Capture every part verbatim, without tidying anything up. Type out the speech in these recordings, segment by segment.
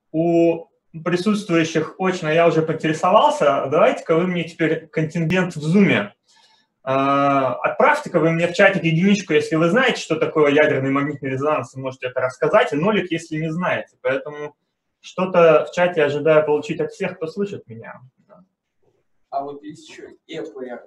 у присутствующих очно я уже поинтересовался. Давайте-ка вы мне теперь контингент в Zoom. Отправьте-ка вы мне в чатик единичку, если вы знаете, что такое ядерный магнитный резонанс, вы можете это рассказать, и нолик, если не знаете. Поэтому что-то в чате ожидаю получить от всех, кто слышит меня. А вот есть еще и ЭПР.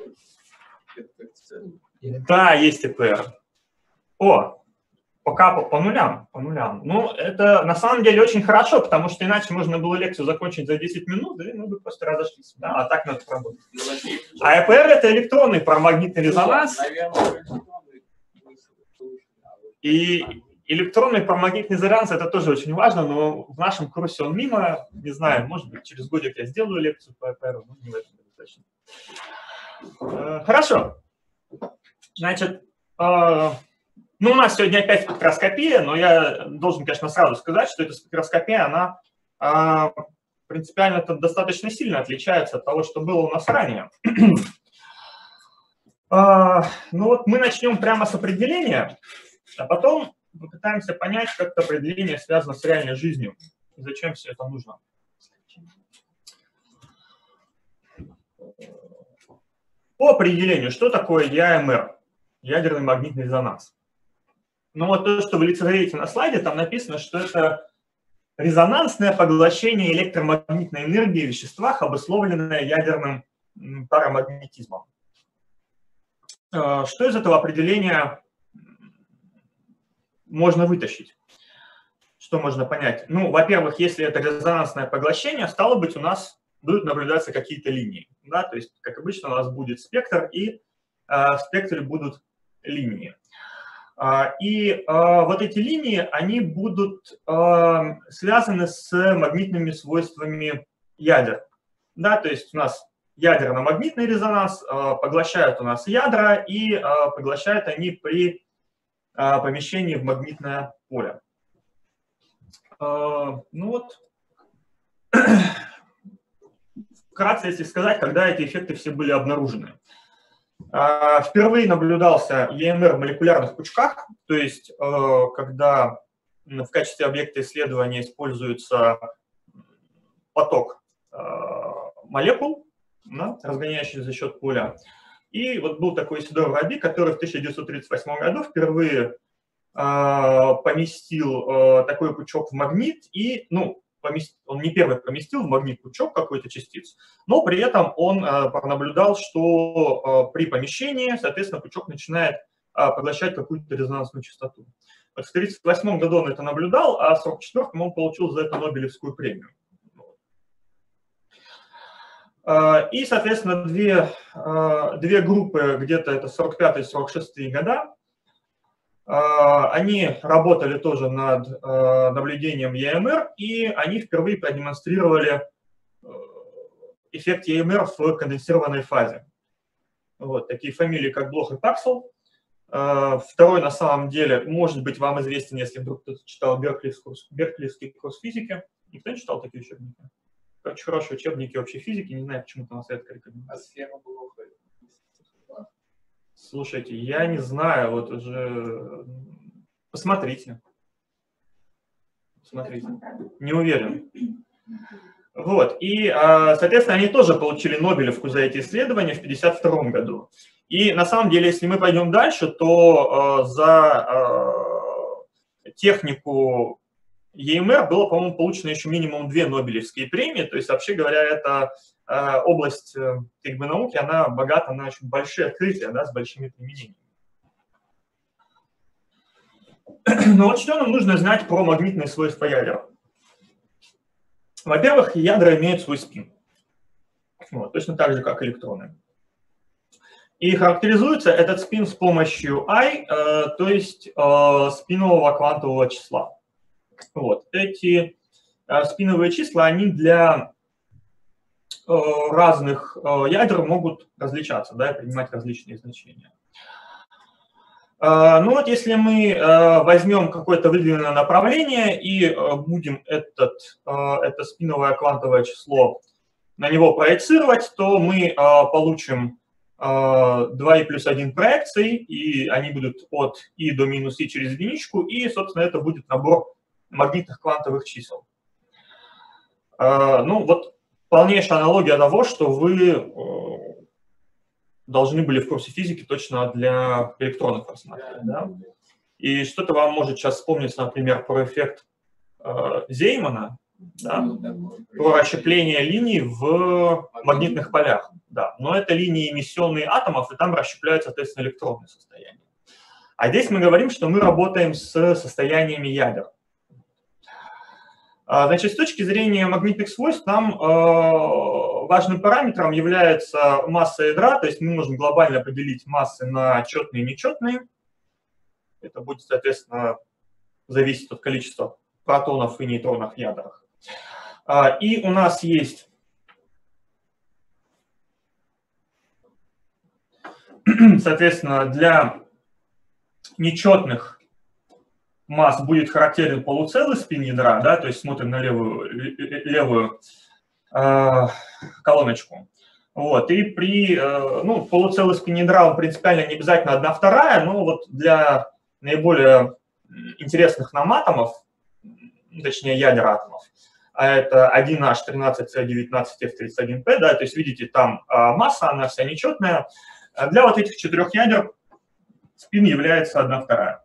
Да, есть ЭПР. О, пока по, по нулям, по нулям. Ну, это на самом деле очень хорошо, потому что иначе можно было лекцию закончить за десять минут, и мы бы просто разошлись. Да? А так надо работать. А ЭПР – это электронный парамагнитный резонанс. И электронный парамагнитный резонанс – это тоже очень важно, но в нашем курсе он мимо. Не знаю, может быть, через годик я сделаю лекцию по ЭПР, но не в этом достаточно. Хорошо. Значит, ну, у нас сегодня опять спектроскопия, но я должен, конечно, сразу сказать, что эта спектроскопия, она а, принципиально достаточно сильно отличается от того, что было у нас ранее. а, ну вот мы начнем прямо с определения, а потом попытаемся понять, как это определение связано с реальной жизнью и зачем все это нужно. По определению, что такое ЯМР, ядерный магнитный резонанс? Ну вот то, что вы лицезреете на слайде, там написано, что это резонансное поглощение электромагнитной энергии в веществах, обусловленное ядерным парамагнетизмом. Что из этого определения можно вытащить? Что можно понять? Ну, во-первых, если это резонансное поглощение, стало быть, у нас будут наблюдаться какие-то линии. Да? То есть, как обычно, у нас будет спектр, и э, в спектре будут линии. И а, вот эти линии, они будут а, связаны с магнитными свойствами ядер. Да, то есть у нас ядерно-магнитный резонанс, а, поглощают у нас ядра, и а, поглощают они при а, помещении в магнитное поле. А, ну вот, вкратце, если сказать, когда эти эффекты все были обнаружены. Впервые наблюдался ЯМР в молекулярных пучках, то есть когда в качестве объекта исследования используется поток молекул, да, разгоняющий за счет поля. И вот был такой Исидор Раби, который в тысяча девятьсот тридцать восьмом году впервые поместил такой пучок в магнит, и, ну, он не первый поместил в магнит пучок какой-то частицы, но при этом он э, пронаблюдал, что э, при помещении, соответственно, пучок начинает э, поглощать какую-то резонансную частоту. Вот в тысяча девятьсот тридцать восьмом году он это наблюдал, а в сорок четвёртом он получил за это Нобелевскую премию. Э, и, соответственно, две, э, две группы, где-то это сорок пятый — сорок шестый года, они работали тоже над э, наблюдением ЯМР, и они впервые продемонстрировали эффект ЯМР в конденсированной фазе. Вот, такие фамилии, как Блох и Таксел. Э, второй, на самом деле, может быть, вам известен, если вдруг кто-то читал Берклийский курс, Берклийский курс физики. Никто не читал такие учебники? Очень хорошие учебники общей физики, не знаю, почему там совет рекомендует. А схема Блоха? Слушайте, я не знаю, вот уже посмотрите. Смотрите, не уверен. Вот, и, соответственно, они тоже получили Нобелевку за эти исследования в пятьдесят втором году. И на самом деле, если мы пойдем дальше, то за технику ЯМР было, по-моему, получено еще минимум две Нобелевские премии. То есть, вообще говоря, это область как бы, науки, она богата на очень большие открытия, да, с большими применениями. Но вот что нам нужно знать про магнитные свойства ядер? Во-первых, ядра имеют свой спин. Вот, точно так же, как электроны. И характеризуется этот спин с помощью I, э, то есть э, спинового квантового числа. Вот. Эти э, спиновые числа, они для э, разных э, ядер могут различаться, да, и принимать различные значения. Э, ну вот если мы э, возьмем какое-то выделенное направление и э, будем этот, э, это спиновое квантовое число на него проецировать, то мы э, получим два и плюс один проекций, и они будут от и до минус и через единичку, и, собственно, это будет набор магнитных квантовых чисел. Ну, вот полнейшая аналогия того, что вы должны были в курсе физики точно для электронов рассматривать. Да? И что-то вам может сейчас вспомниться, например, про эффект Зеймана, да? Про расщепление линий в магнитных полях. Да. Но это линии эмиссионные атомов, и там расщепляются, соответственно, электронные состояния. А здесь мы говорим, что мы работаем с состояниями ядер. Значит, с точки зрения магнитных свойств, нам э, важным параметром является масса ядра, то есть мы можем глобально поделить массы на четные и нечетные. Это будет, соответственно, зависеть от количества протонов и нейтронов в ядрах. И у нас есть соответственно, для нечетных масс будет характерен полуцелый спин ядра, да, то есть смотрим на левую, левую э, колоночку. Вот, и при э, ну, полуцелый спин ядра он принципиально не обязательно одна вторая, но вот для наиболее интересных нам атомов, точнее ядер атомов, а это один аш тринадцать цэ девятнадцать эф тридцать один пэ, да, то есть видите, там э, масса, она вся нечетная. Для вот этих четырех ядер спин является одна вторая.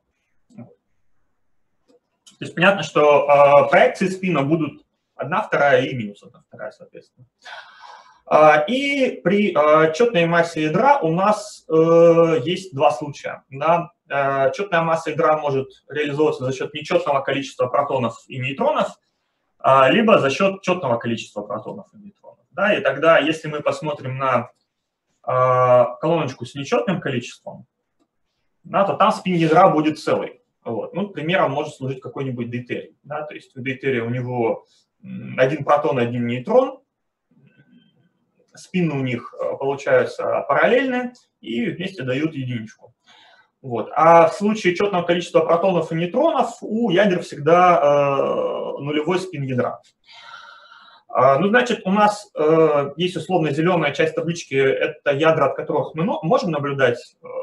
То есть понятно, что э, проекции спина будут одна вторая и минус одна вторая, соответственно. Э, и при э, четной массе ядра у нас э, есть два случая. Да? Э, четная масса ядра может реализовываться за счет нечетного количества протонов и нейтронов, э, либо за счет четного количества протонов и нейтронов. Да? И тогда, если мы посмотрим на э, колоночку с нечетным количеством, да, то там спин ядра будет целый. Вот. Ну, примером может служить какой-нибудь дейтерий. Да? То есть у дейтерия у него один протон, один нейтрон, спины у них получаются параллельные и вместе дают единичку. Вот. А в случае четного количества протонов и нейтронов у ядер всегда э, нулевой спин ядра. А, ну, значит, у нас э, есть условно зеленая часть таблички, это ядра, от которых мы можем наблюдать э,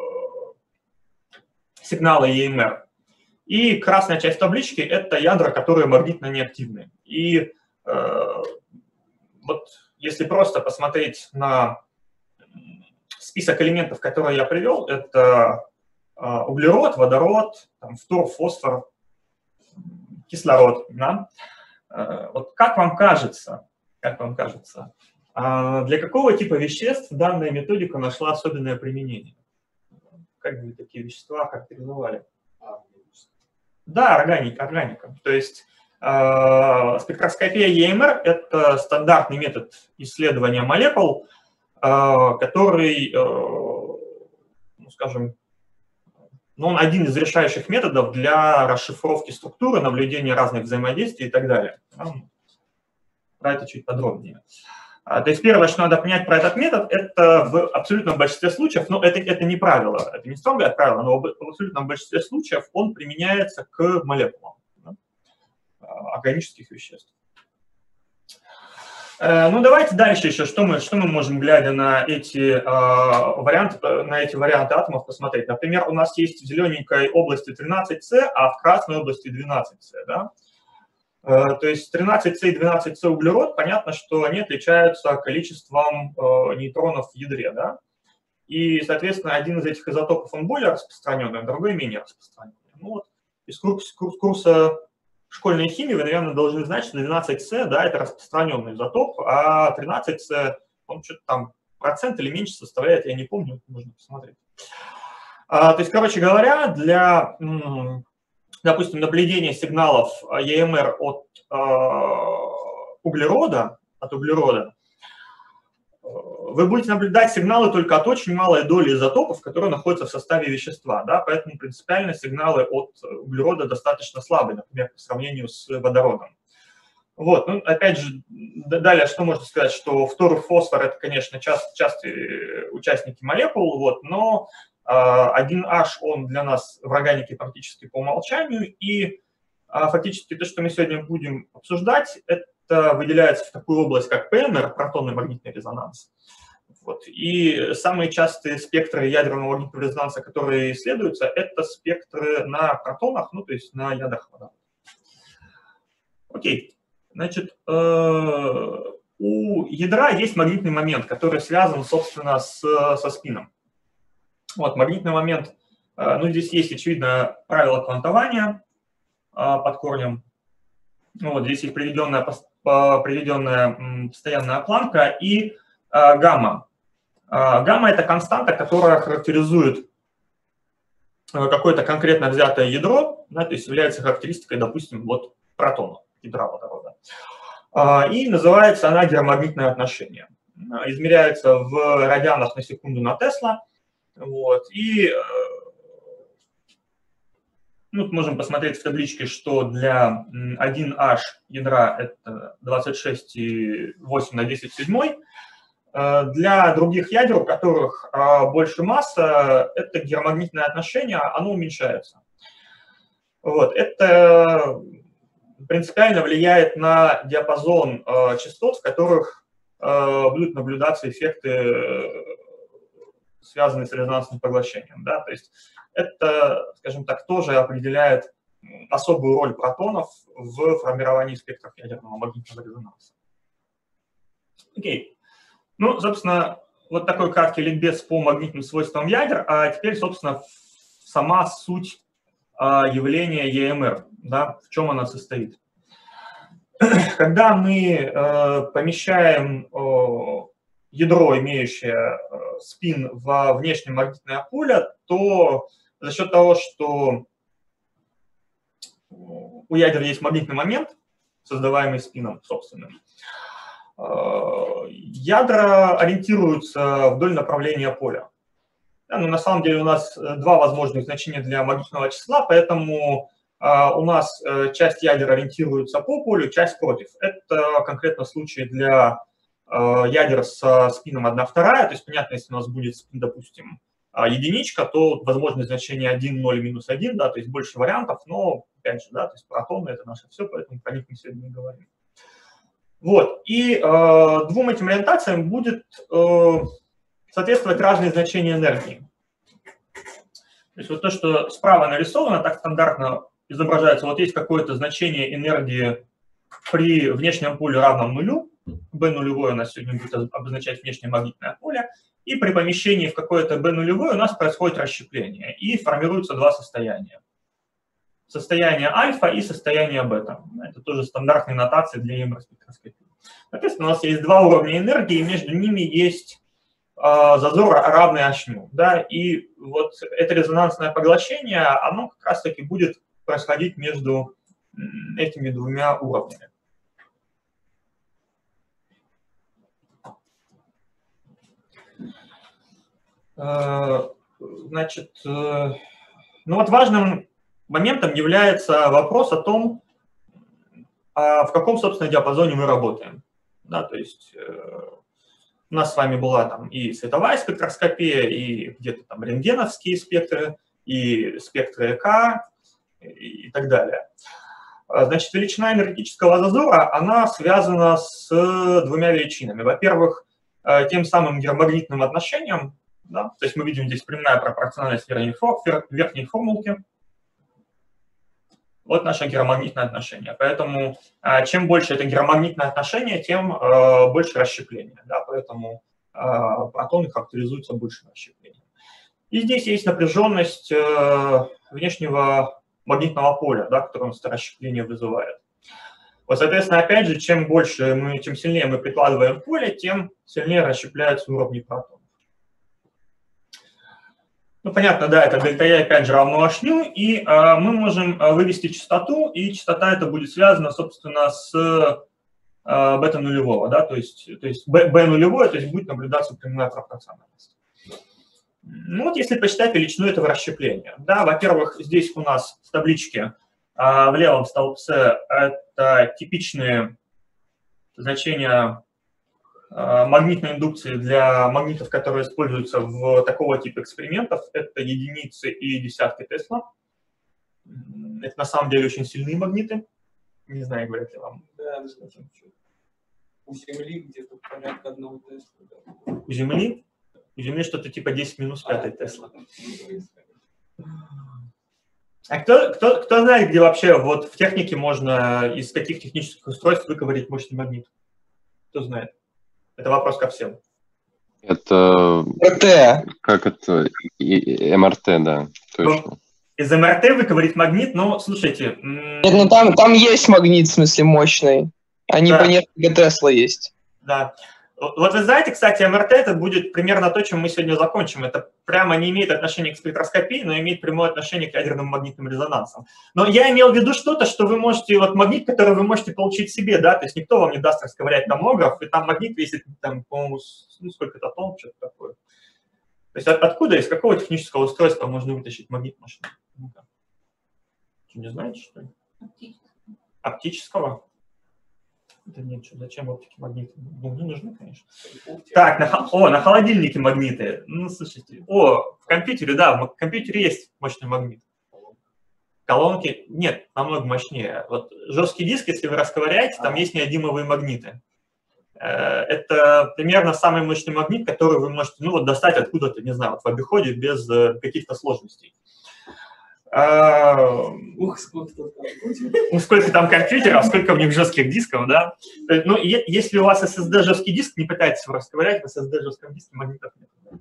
сигналы и эм эр. И красная часть таблички – это ядра, которые магнитно неактивны. И э, вот если просто посмотреть на список элементов, которые я привел, это э, углерод, водород, там, фтор, фосфор, кислород. Да? Э, вот как вам кажется, как вам кажется, э, для какого типа веществ данная методика нашла особенное применение? Как бы такие вещества характеризовали? Да, органика, органика. То есть э, спектроскопия и эм эр – это стандартный метод исследования молекул, э, который, э, ну, скажем, ну, он один из решающих методов для расшифровки структуры, наблюдения разных взаимодействий и так далее. Про это чуть подробнее. То есть первое, что надо понять про этот метод, это в абсолютном большинстве случаев, но это, это не правило, это не строгое правило, но в абсолютном большинстве случаев он применяется к молекулам, да, органических веществ. Ну, давайте дальше еще, что мы, что мы можем, глядя на эти, э, варианты, на эти варианты атомов, посмотреть. Например, у нас есть в зелененькой области тринадцать цэ, а в красной области двенадцать цэ, да? То есть тринадцать цэ и двенадцать цэ углерод, понятно, что они отличаются количеством э, нейтронов в ядре, да? И, соответственно, один из этих изотопов, он более распространенный, а другой менее распространенный. Ну, вот, из курса, курса школьной химии вы, наверное, должны знать, что двенадцать цэ, да, это распространенный изотоп, а тринадцать цэ, он что-то там процент или меньше составляет, я не помню, можно посмотреть. А, то есть, короче говоря, для... допустим, наблюдение сигналов и эм эр от э, углерода, от углерода, вы будете наблюдать сигналы только от очень малой доли изотопов, которые находятся в составе вещества. Да? Поэтому принципиально сигналы от углерода достаточно слабые, например, по сравнению с водородом. Вот. Ну, опять же, далее, что можно сказать, что фтор и фосфор – это, конечно, част, частые участники молекул, вот, но один аш, он для нас в органике практически по умолчанию, и фактически то, что мы сегодня будем обсуждать, это выделяется в такую область, как пэ эм эр, протонный магнитный резонанс. Вот. И самые частые спектры ядерного магнитного резонанса, которые исследуются, это спектры на протонах, ну, то есть на ядрах водорода. Окей. Значит, у ядра есть магнитный момент, который связан, собственно, с, со спином. Вот, магнитный момент, ну, здесь есть, очевидно, правило квантования под корнем. Вот, здесь есть приведенная, приведенная постоянная планка и гамма. Гамма – это константа, которая характеризует какое-то конкретно взятое ядро, да, то есть является характеристикой, допустим, вот протона, ядра водорода. И называется она геомагнитное отношение. Измеряется в радианах на секунду на Тесла. Вот, и ну, можем посмотреть в табличке, что для один аш ядра это двадцать шесть и восемь на десять седьмой. Для других ядер, у которых больше масса, это геомагнитное отношение, оно уменьшается. Вот, это принципиально влияет на диапазон частот, в которых будут наблюдаться эффекты, связанные с резонансным поглощением. Да? То есть это, скажем так, тоже определяет особую роль протонов в формировании спектров ядерного магнитного резонанса. Окей. Ну, собственно, вот такой краткий ликбез по магнитным свойствам ядер, а теперь, собственно, сама суть явления и эм эр, да, в чем она состоит. Когда мы помещаем ядро, имеющее спин во внешнее магнитное поле, то за счет того, что у ядер есть магнитный момент, создаваемый спином собственным, ядра ориентируются вдоль направления поля. Да, но на самом деле у нас два возможных значения для магнитного числа, поэтому у нас часть ядер ориентируется по полю, часть против. Это конкретно случай для ядер со спином одна вторая, то есть, понятно, если у нас будет спин, допустим, единичка, то возможное значение один, ноль, минус один, да, то есть больше вариантов, но, опять же, да, то есть протоны – это наше все, поэтому про них мы сегодня не говорим. Вот, и э, двум этим ориентациям будет э, соответствовать разные значения энергии. То есть вот то, что справа нарисовано, так стандартно изображается, вот есть какое-то значение энергии при внешнем поле равном нулю, B нулевое у нас сегодня будет обозначать внешнее магнитное поле, и при помещении в какое-то B нулевое у нас происходит расщепление, и формируются два состояния. Состояние альфа и состояние бета. Это тоже стандартные нотации для и эм эр-спектроскопии. Соответственно, у нас есть два уровня энергии, и между ними есть э, зазор равный h-ню. Да? И вот это резонансное поглощение, оно как раз-таки будет происходить между этими двумя уровнями. Э, значит, э, ну вот важным моментом является вопрос о том, а в каком, собственно, диапазоне мы работаем. Да, то есть э, у нас с вами была там и световая спектроскопия, и где-то там рентгеновские спектры, и спектры ЭК, и, и так далее. Значит, величина энергетического зазора, она связана с двумя величинами. Во-первых, тем самым геомагнитным отношением, да, то есть мы видим здесь прямая пропорциональность верхней формулки. Вот наше геомагнитное отношение. Поэтому чем больше это геомагнитное отношение, тем больше расщепление. Да, поэтому протоны характеризуются большим расщеплением. И здесь есть напряженность внешнего магнитного поля, да, которое у нас это расщепление вызывает. Вот, соответственно, опять же, чем больше мы, чем сильнее мы прикладываем поле, тем сильнее расщепляются уровни протонов. Ну, понятно, да, это дельта E опять же равно h-ню, и а, мы можем вывести частоту, и частота это будет связана, собственно, с а, бета нулевого, да, то есть, то есть b, b нулевое, то есть будет наблюдаться прямая пропорциональность. Ну вот если посчитать величину этого расщепления, да, во-первых, здесь у нас в табличке а, в левом столбце это типичные значения магнитной индукции для магнитов, которые используются в такого типа экспериментов, это единицы и десятки Тесла. Это на самом деле очень сильные магниты. Не знаю, говорят ли вам. Да, у Земли где-то порядка одного Тесла. Да. У Земли? У Земли что-то типа десять минус пять Тесла. А кто, кто, кто знает, где вообще вот в технике можно из каких технических устройств выковырить мощный магнит? Кто знает? Это вопрос ко всем. Это... РТ. Как это? эм эр тэ, да, точно. Ну, из эм эр тэ выковырить магнит, ну, слушайте... Нет, ну там, там есть магнит, в смысле, мощный. Они Да. по несколько Тесла есть. Да. Вот вы знаете, кстати, эм эр тэ это будет примерно то, чем мы сегодня закончим. Это прямо не имеет отношения к спектроскопии, но имеет прямое отношение к ядерным магнитным резонансам. Но я имел в виду что-то, что вы можете, вот магнит, который вы можете получить себе, да, то есть никто вам не даст расковырять томограф, и там магнит весит, там, по-моему, ну, сколько-то тонн, что-то такое. То есть от, откуда, из какого технического устройства можно вытащить магнит мощный? Ну-ка. Не знаете, что ли? Оптического. Оптического? Да нет, что, зачем оптики магниты? Ну, не нужны, конечно. Так, на, о, на холодильнике магниты. Ну, слушайте. О, в компьютере, да, в компьютере есть мощный магнит. Колонки, нет, намного мощнее. Вот жесткий диск, если вы расковыряете, там есть неодимовые магниты. Это примерно самый мощный магнит, который вы можете, ну, вот достать откуда-то, не знаю, вот в обиходе без каких-то сложностей. Ух, сколько там Ну, сколько там компьютеров, сколько в них жестких дисков, да. Ну, если у вас эс эс ди жесткий диск, не пытайтесь его расковырять, в эс эс ди жестком диске магнитов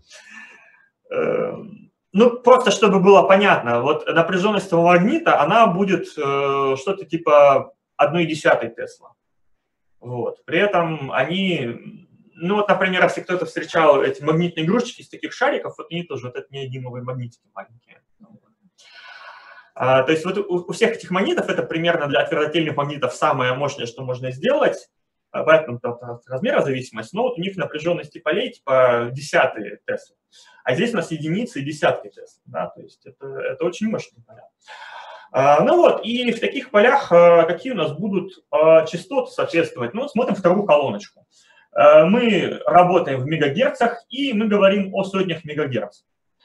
нет. Ну, просто чтобы было понятно, вот напряженность этого магнита, она будет что-то типа одной десятой Тесла. Вот. При этом они, ну вот, например, если кто-то встречал эти магнитные игрушечки из таких шариков, вот они тоже, вот это неодимовые магнитики маленькие. А, то есть вот у, у всех этих магнитов это примерно для твердотельных магнитов самое мощное, что можно сделать, поэтому там размера зависимость, но вот у них напряженности полей типа десятые Теслы, а здесь у нас единицы и десятки Тесла, да, то есть это, это очень мощные поля. А, ну вот, и в таких полях а, какие у нас будут а, частоты соответствовать? Ну, вот смотрим вторую колоночку. А, мы работаем в мегагерцах, и мы говорим о сотнях мегагерц.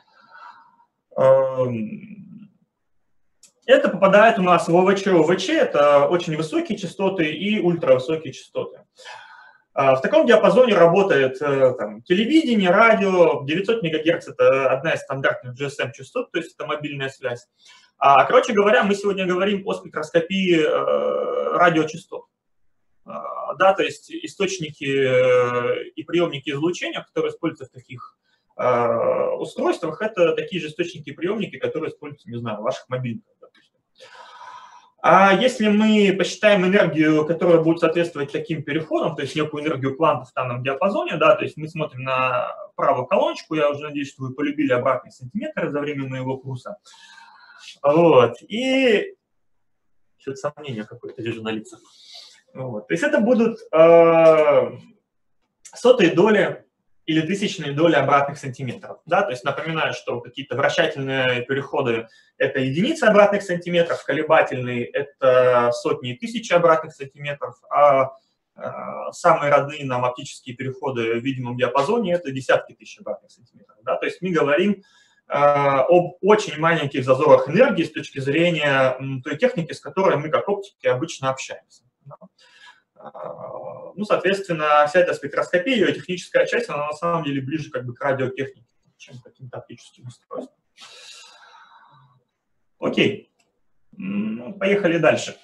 А, Это попадает у нас в ОВЧ. ОВЧ – это очень высокие частоты и ультравысокие частоты. В таком диапазоне работает там, телевидение, радио. девятьсот мегагерц – это одна из стандартных джи эс эм-частот, то есть это мобильная связь. А, короче говоря, мы сегодня говорим о спектроскопии э, радиочастот. А, да, то есть источники э, и приемники излучения, которые используются в таких э, устройствах, это такие же источники и приемники, которые используются, не знаю, в ваших мобильных. А если мы посчитаем энергию, которая будет соответствовать таким переходам, то есть некую энергию квантов в данном диапазоне, да, то есть мы смотрим на правую колоночку, я уже надеюсь, что вы полюбили обратные сантиметры за время моего курса. Вот, и что-то сомнение какое-то вижу на лицах. Вот. То есть это будут э, сотые доли или тысячные доли обратных сантиметров. Да? То есть напоминаю, что какие-то вращательные переходы – это единицы обратных сантиметров, колебательные – это сотни и тысячи обратных сантиметров, а э, самые родные нам оптические переходы в видимом диапазоне – это десятки тысяч обратных сантиметров. Да? То есть мы говорим э, об очень маленьких зазорах энергии с точки зрения м, той техники, с которой мы как оптики обычно общаемся. Да? Ну, соответственно, вся эта спектроскопия, ее техническая часть, она на самом деле ближе как бы к радиотехнике, чем к каким-то оптическим устройствам. Окей, ну, поехали дальше.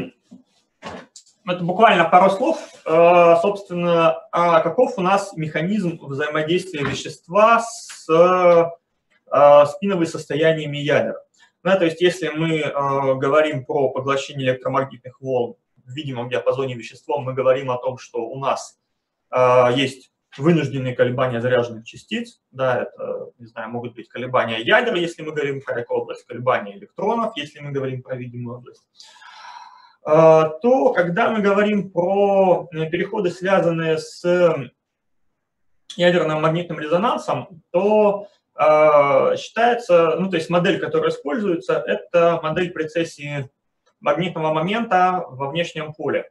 Это буквально пару слов, собственно, каков у нас механизм взаимодействия вещества с спиновыми состояниями ядер. Ну, то есть, если мы говорим про поглощение электромагнитных волн в видимом диапазоне веществом, мы говорим о том, что у нас э, есть вынужденные колебания заряженных частиц, да, это, не знаю, могут быть колебания ядер, если мы говорим про эту область, колебания электронов, если мы говорим про видимую область, э, то когда мы говорим про переходы, связанные с ядерным магнитным резонансом, то э, считается, ну, то есть модель, которая используется, это модель прецессии магнитного момента во внешнем поле.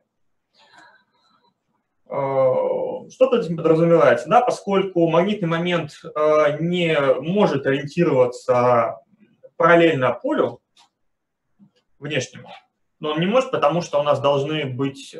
Что под этим подразумевается? Да, поскольку магнитный момент не может ориентироваться параллельно полю внешнему, но он не может, потому что у нас должны быть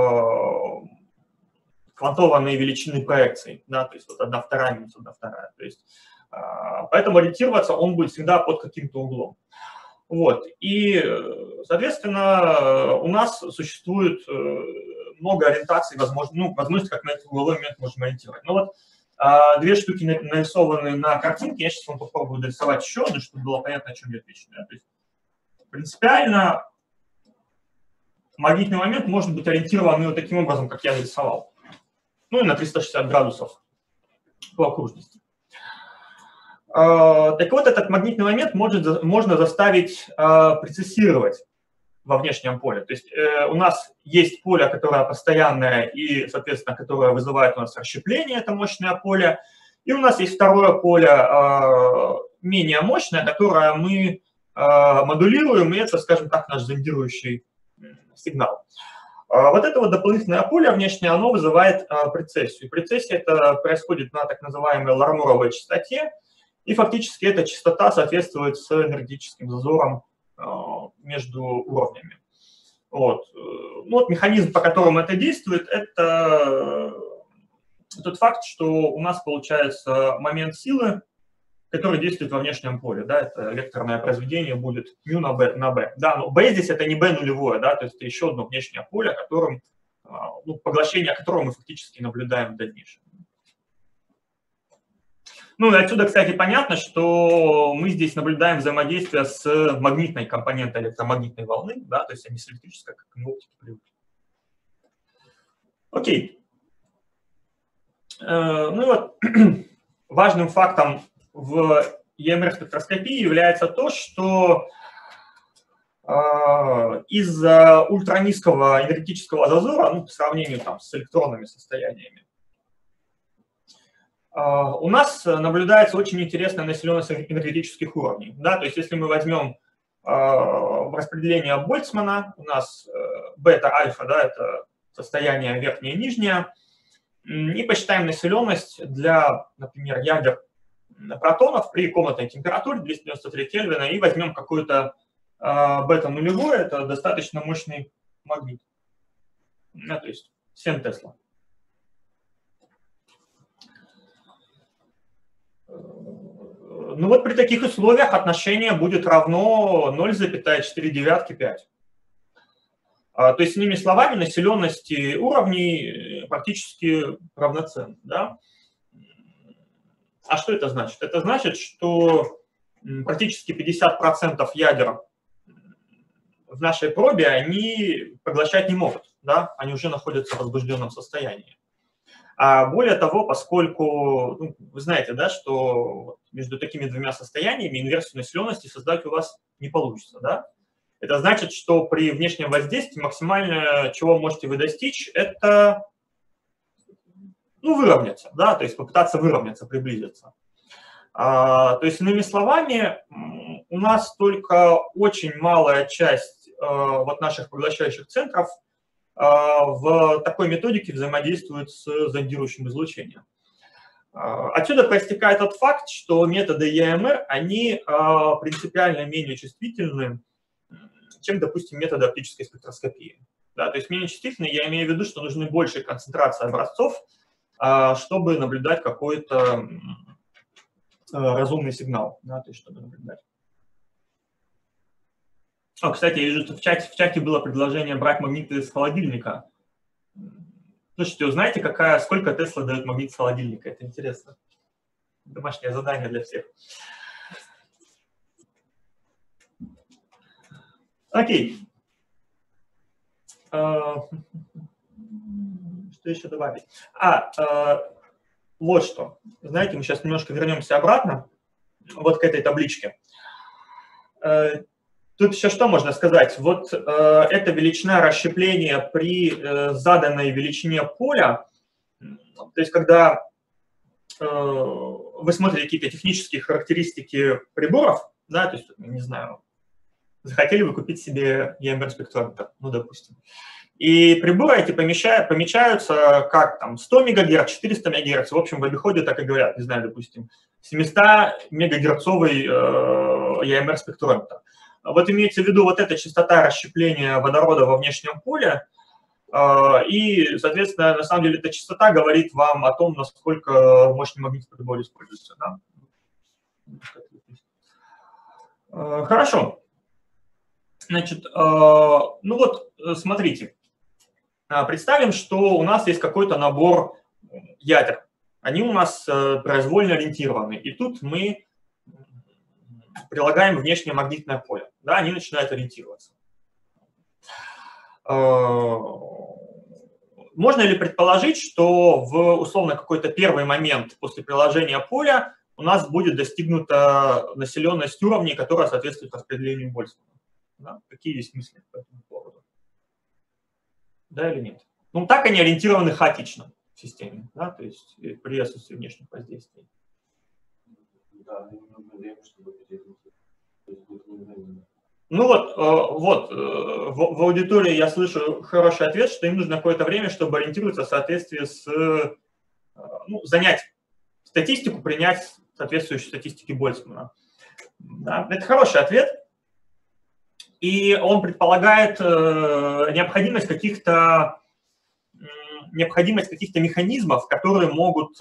квантованные величины проекций, да, то есть вот одна вторая минус одна вторая. То есть, поэтому ориентироваться он будет всегда под каким-то углом. Вот. И, соответственно, у нас существует много ориентаций, возможно, ну, возможности, как на этот угловой момент можем ориентировать. Ну вот две штуки нарисованы на картинке, я сейчас вам попробую нарисовать еще одну, чтобы было понятно, о чем идет речь. Да? То есть, принципиально магнитный момент может быть ориентирован вот таким образом, как я нарисовал. Ну и на триста шестьдесят градусов по окружности. Так вот, этот магнитный момент может, можно заставить прецессировать во внешнем поле. То есть у нас есть поле, которое постоянное и, соответственно, которое вызывает у нас расщепление, это мощное поле. И у нас есть второе поле, менее мощное, которое мы модулируем, и это, скажем так, наш зондирующий сигнал. Вот это вот дополнительное поле внешнее, оно вызывает прецессию. Прецессия это происходит на так называемой лармуровой частоте, и фактически эта частота соответствует с энергетическим зазором между уровнями. Вот. Ну, вот механизм, по которому это действует, это тот факт, что у нас получается момент силы, который действует во внешнем поле. Да, это векторное произведение будет μ на b, на b. Да, но b здесь это не b нулевое, да, то есть это еще одно внешнее поле, которым, ну, поглощение которого мы фактически наблюдаем в дальнейшем. Ну и отсюда, кстати, понятно, что мы здесь наблюдаем взаимодействие с магнитной компонентой электромагнитной волны, да, то есть а не с электрической, как мы в оптике привыкли. Окей. Ну и вот важным фактом в и эм эр-спектроскопии является то, что из-за ультранизкого энергетического зазора, ну, по сравнению там, с электронными состояниями, у нас наблюдается очень интересная населенность энергетических уровней. Да? То есть если мы возьмем распределение Больцмана, у нас бета-альфа, да, это состояние верхнее и нижнее, и посчитаем населенность для, например, ядер протонов при комнатной температуре двести девяносто три Кельвина, и возьмем какую-то бета нулевое, это достаточно мощный магнит, да, то есть семь Тесла. Ну вот при таких условиях отношение будет равно ноль целых четыре десятых пять. То есть, иными словами, населенности уровней практически равноценны. Да? А что это значит? Это значит, что практически пятьдесят процентов ядер в нашей пробе они поглощать не могут. Да? Они уже находятся в возбужденном состоянии. А более того, поскольку, ну, вы знаете, да, что между такими двумя состояниями инверсию населенности создать у вас не получится. Да? Это значит, что при внешнем воздействии максимально, чего можете вы достичь, это, ну, выровняться, да, то есть попытаться выровняться, приблизиться. А, то есть, иными словами, у нас только очень малая часть а, вот наших поглощающих центров в такой методике взаимодействуют с зондирующим излучением. Отсюда проистекает тот факт, что методы и эм эр, они принципиально менее чувствительны, чем, допустим, методы оптической спектроскопии. Да, то есть менее чувствительны, я имею в виду, что нужны большие концентрации образцов, чтобы наблюдать какой-то разумный сигнал. Да, то есть чтобы наблюдать. О, кстати, я вижу, что в чате, в чате было предложение брать магниты из холодильника. Слушайте, узнаете, какая, сколько Тесла дает магнит из холодильника? Это интересно. Домашнее задание для всех. Окей. Что еще добавить? А, вот что. Знаете, мы сейчас немножко вернемся обратно, вот к этой табличке. Тут еще что можно сказать? Вот э, эта величина расщепления при э, заданной величине поля, то есть когда э, вы смотрите какие-то технические характеристики приборов, да, то есть, не знаю, захотели вы купить себе и эм эр-спектрометр, ну, допустим, и приборы эти помещают, помечаются как там сто мегагерц, четыреста мегагерц, в общем, в обиходе так и говорят, не знаю, допустим, семьсот мегагерцовый э, и эм эр-спектрометр. Вот имеется в виду вот эта частота расщепления водорода во внешнем поле, и, соответственно, на самом деле эта частота говорит вам о том, насколько мощный магнит в приборе используется. Да? Хорошо. Значит, ну вот, смотрите. Представим, что у нас есть какой-то набор ядер. Они у нас произвольно ориентированы. И тут мы прилагаем внешнее магнитное поле. Да, они начинают ориентироваться. Можно ли предположить, что в условно какой-то первый момент после приложения поля у нас будет достигнута населенность уровней, которая соответствует распределению Больцмана? Да? Какие есть мысли по этому поводу? Да или нет? Ну, так они ориентированы хаотично в системе, да? То есть при отсутствии внешних воздействий. Да, нужно время, чтобы Ну вот, вот в, в аудитории я слышу хороший ответ, что им нужно какое-то время, чтобы ориентироваться в соответствии с, ну, занять статистику, принять соответствующую статистике Больцмана. Да, это хороший ответ, и он предполагает необходимость каких-то необходимость каких-то механизмов, которые могут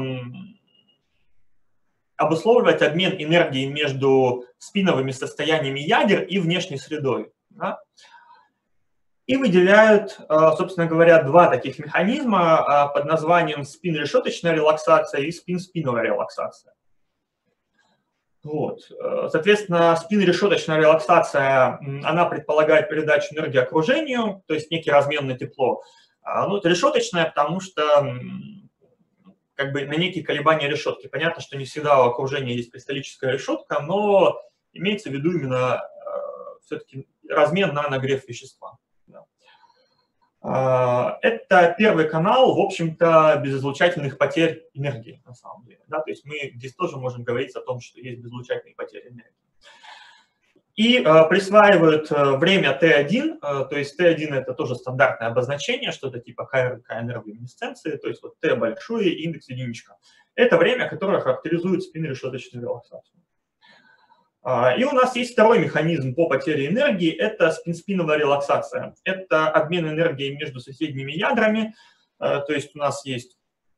обусловливать обмен энергией между спиновыми состояниями ядер и внешней средой. Да? И выделяют, собственно говоря, два таких механизма под названием спин-решеточная релаксация и спин-спиновая релаксация. Вот. Соответственно, спин-решеточная релаксация, она предполагает передачу энергии окружению, то есть некий размен на тепло. Ну, это решеточная, потому что как бы на некие колебания решетки. Понятно, что не всегда у окружения есть кристаллическая решетка, но имеется в виду именно э, все-таки размен на нагрев вещества. Да. Э, это первый канал, в общем-то, без излучательных потерь энергии, на самом деле. Да. То есть мы здесь тоже можем говорить о том, что есть безизлучательные потери энергии. И э, присваивают э, время Т один, э, то есть Т один это тоже стандартное обозначение, что-то типа КР, КНР в люминесценции, то есть вот Т большое, индекс единичка. Это время, которое характеризует спин-решеточную релаксацию. Э, и у нас есть второй механизм по потере энергии, это спин-спиновая релаксация. Это обмен энергией между соседними ядрами, э, то есть у нас есть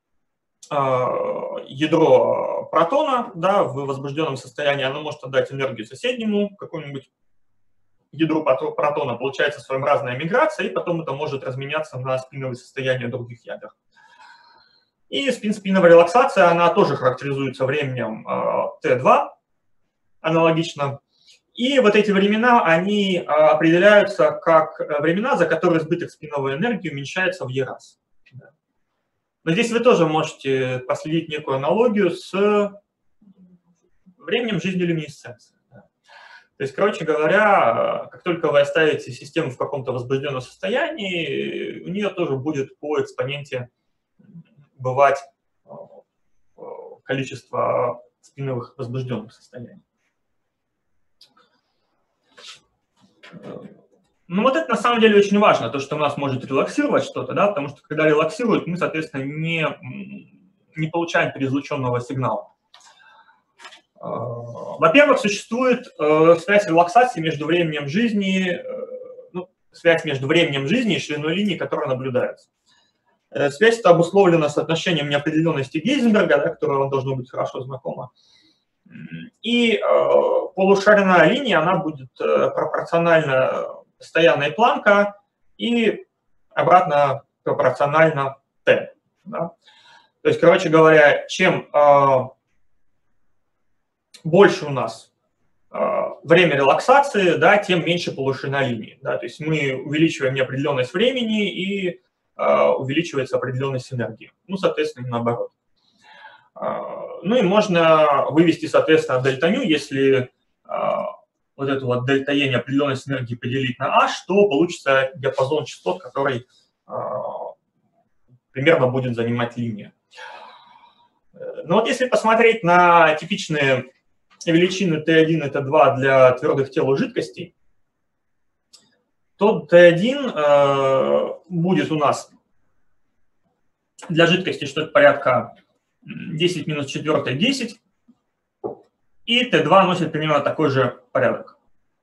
ядро протона, да, в возбужденном состоянии, оно может отдать энергию соседнему какому-нибудь ядру протона, получается своеобразная миграция, и потом это может разменяться на спиновые состояния других ядер. И спин-спиновая релаксация, она тоже характеризуется временем Т два, аналогично. И вот эти времена, они определяются как времена, за которые избыток спиновой энергии уменьшается в Е раз. Но здесь вы тоже можете последить некую аналогию с временем жизни люминесценции. То есть, короче говоря, как только вы оставите систему в каком-то возбужденном состоянии, у нее тоже будет по экспоненте бывать количество спиновых возбужденных состояний. Ну вот это на самом деле очень важно, то, что у нас может релаксировать что-то, да, потому что когда релаксирует, мы, соответственно, не, не получаем переизлученного сигнала. Во-первых, существует связь релаксации между временем жизни, ну, связь между временем жизни и шириной линии, которая наблюдается. Связь эта обусловлена соотношением неопределенности Гейзенберга, да, которое вам должно быть хорошо знакомо. И полушарная линия, она будет пропорциональна постоянной Планка и обратно пропорционально Т. Да? То есть, короче говоря, чем э, больше у нас э, время релаксации, да, тем меньше полуширина линии. Да? То есть мы увеличиваем неопределенность времени и э, увеличивается определенность энергии. Ну, соответственно, наоборот. Э, ну и можно вывести, соответственно, дельта-ню, если э, вот эту вот дельта-Е неопределенность энергии поделить на H, то получится диапазон частот, который э, примерно будет занимать линия. Но вот если посмотреть на типичные величины Т один и Т два для твердых тел и жидкостей, то Т один э, будет у нас для жидкости что-то порядка десять минус четыре десять, и Т два носит примерно такой же порядок.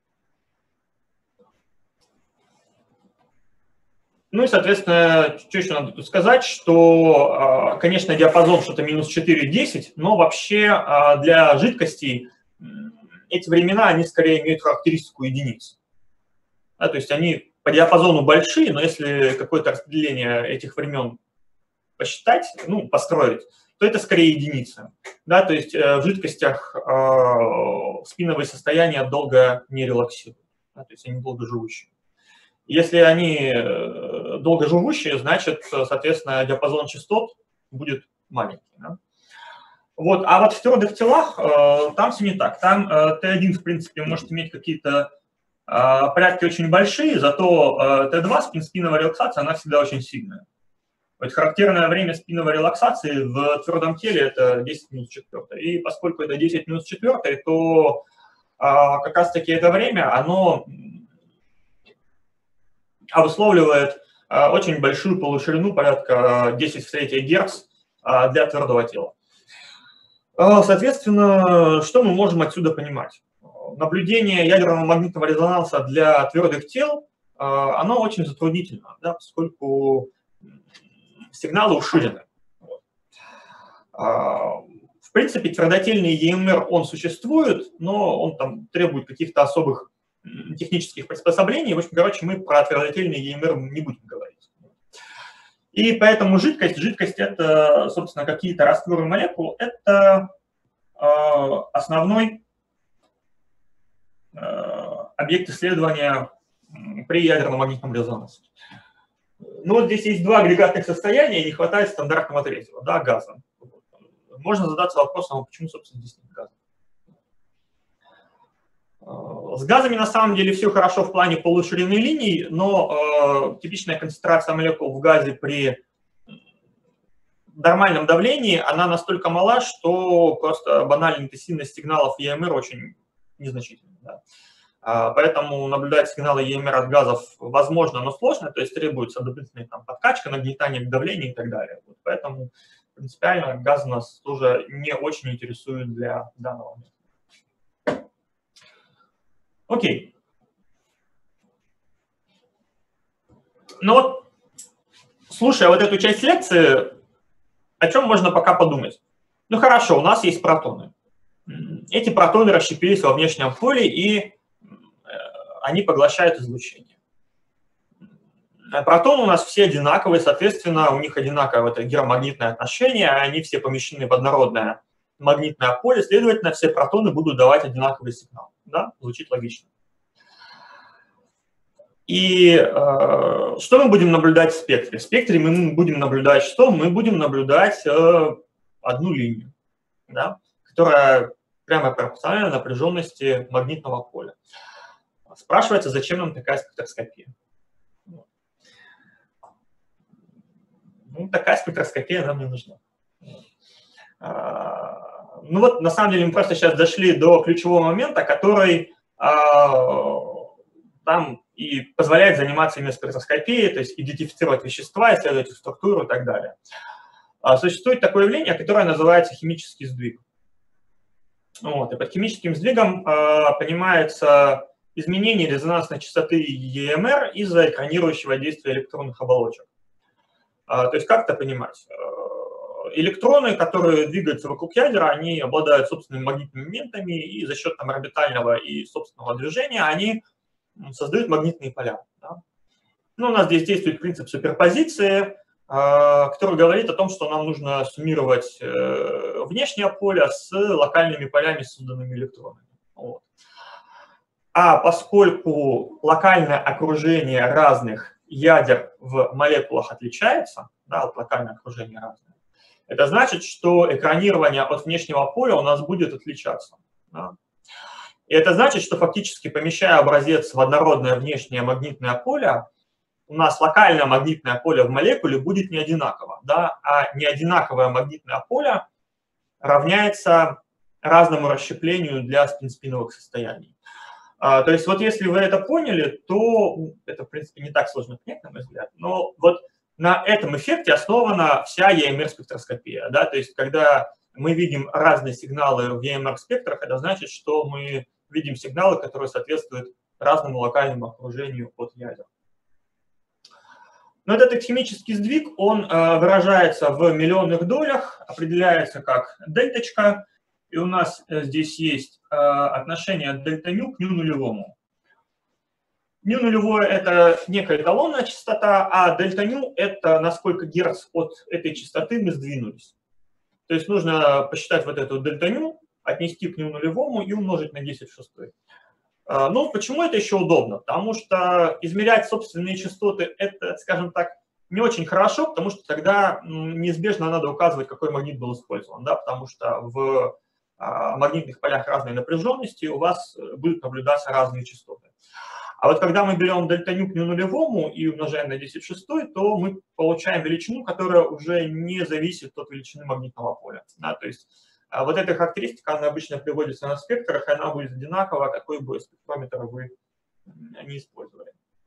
Ну и, соответственно, что еще надо тут сказать, что, конечно, диапазон что-то минус четыре десять, но вообще для жидкостей эти времена, они скорее имеют характеристику единиц. Да, то есть они по диапазону большие, но если какое-то распределение этих времен посчитать, ну, построить, то это скорее единицы. Да, то есть э, в жидкостях э, спиновые состояния долго не релаксируют, да, то есть они долгоживущие. Если они долгоживущие, значит, соответственно, диапазон частот будет маленький. Да? Вот. А вот в твердых телах э, там все не так. Там э, Т один, в принципе, может иметь какие-то э, порядки очень большие, зато э, Т два, спин-спиновая релаксация, она всегда очень сильная. Вот характерное время спиновой релаксации в твердом теле это десять минус четыре. И поскольку это десять минус четыре, то э, как раз-таки это время, оно обусловливает э, очень большую полуширину, порядка десять в третьей герц э, для твердого тела. Э, соответственно, что мы можем отсюда понимать? Наблюдение ядерного магнитного резонанса для твердых тел, э, оно очень затруднительно, да, поскольку сигналы уширены. Вот. Э, в принципе, твердотельный Е М Р, он существует, но он там требует каких-то особых технических приспособлений. В общем, короче, мы про твердотельный Е М Р не будем говорить. И поэтому жидкость, жидкость это, собственно, какие-то растворы молекул, это э, основной э, объект исследования при ядерном магнитном резонансе. Но вот здесь есть два агрегатных состояния, и не хватает стандартного третьего, да, газа. Можно задаться вопросом, почему, собственно, здесь нет газа. С газами на самом деле все хорошо в плане полуширины линий, но э, типичная концентрация молекул в газе при нормальном давлении, она настолько мала, что просто банальная интенсивность сигналов Е М Р очень незначительна. Да. А, поэтому наблюдать сигналы Е М Р от газов возможно, но сложно, то есть требуется дополнительная там, подкачка, нагнетание к давлению и так далее. Вот поэтому принципиально газ нас тоже не очень интересует для данного метода. Окей. Ну вот, слушая вот эту часть лекции, о чем можно пока подумать? Ну хорошо, у нас есть протоны. Эти протоны расщепились во внешнем поле, и они поглощают излучение. Протоны у нас все одинаковые, соответственно, у них одинаковое это гиромагнитное отношение, они все помещены в однородное магнитное поле, следовательно, все протоны будут давать одинаковый сигнал. Да? Звучит логично. И э, что мы будем наблюдать в спектре? В спектре мы будем наблюдать что? Мы будем наблюдать э, одну линию, да? Которая прямо пропорциональна напряженности магнитного поля. Спрашивается, зачем нам такая спектроскопия? Ну, такая спектроскопия нам не нужна. Ну вот, на самом деле, мы просто сейчас дошли до ключевого момента, который а, там и позволяет заниматься именно спектроскопией, то есть идентифицировать вещества, исследовать их структуру и так далее. А, существует такое явление, которое называется химический сдвиг. Вот, и под химическим сдвигом а, понимается изменение резонансной частоты Е М Р из-за экранирующего действия электронных оболочек. А, то есть как это понимать? Электроны, которые двигаются вокруг ядера, они обладают собственными магнитными моментами, и за счет там, орбитального и собственного движения они создают магнитные поля. Да? Ну, у нас здесь действует принцип суперпозиции, который говорит о том, что нам нужно суммировать внешнее поле с локальными полями, созданными электронами. Вот. А поскольку локальное окружение разных ядер в молекулах отличается, да, вот локальное окружение разное, это значит, что экранирование от внешнего поля у нас будет отличаться. Да? И это значит, что фактически, помещая образец в однородное внешнее магнитное поле, у нас локальное магнитное поле в молекуле будет не одинаково, да? А неодинаковое магнитное поле равняется разному расщеплению для спин-спиновых состояний. А, то есть вот если вы это поняли, то это, в принципе, не так сложно понять, на мой взгляд, но вот на этом эффекте основана вся Е М Р-спектроскопия. Да? То есть когда мы видим разные сигналы в Е М Р-спектрах, это значит, что мы видим сигналы, которые соответствуют разному локальному окружению от ядер. Но этот химический сдвиг, он э, выражается в миллионных долях, определяется как дельточка, и у нас э, здесь есть э, отношение дельта ню к ню нулевому. ню нулевое – это некая эталонная частота, а дельта ню – это на сколько герц от этой частоты мы сдвинулись. То есть нужно посчитать вот эту дельта ню, отнести к ню нулевому и умножить на десять в шестой. Ну, почему это еще удобно? Потому что измерять собственные частоты – это, скажем так, не очень хорошо, потому что тогда неизбежно надо указывать, какой магнит был использован, да, потому что в магнитных полях разной напряженности у вас будут наблюдаться разные частоты. А вот когда мы берем дельта ню к ню нулевому и умножаем на десять в шестой, то мы получаем величину, которая уже не зависит от величины магнитного поля. Да, то есть вот эта характеристика, она обычно приводится на спектрах, и она будет одинакова, какой бы спектрометр вы не использовали.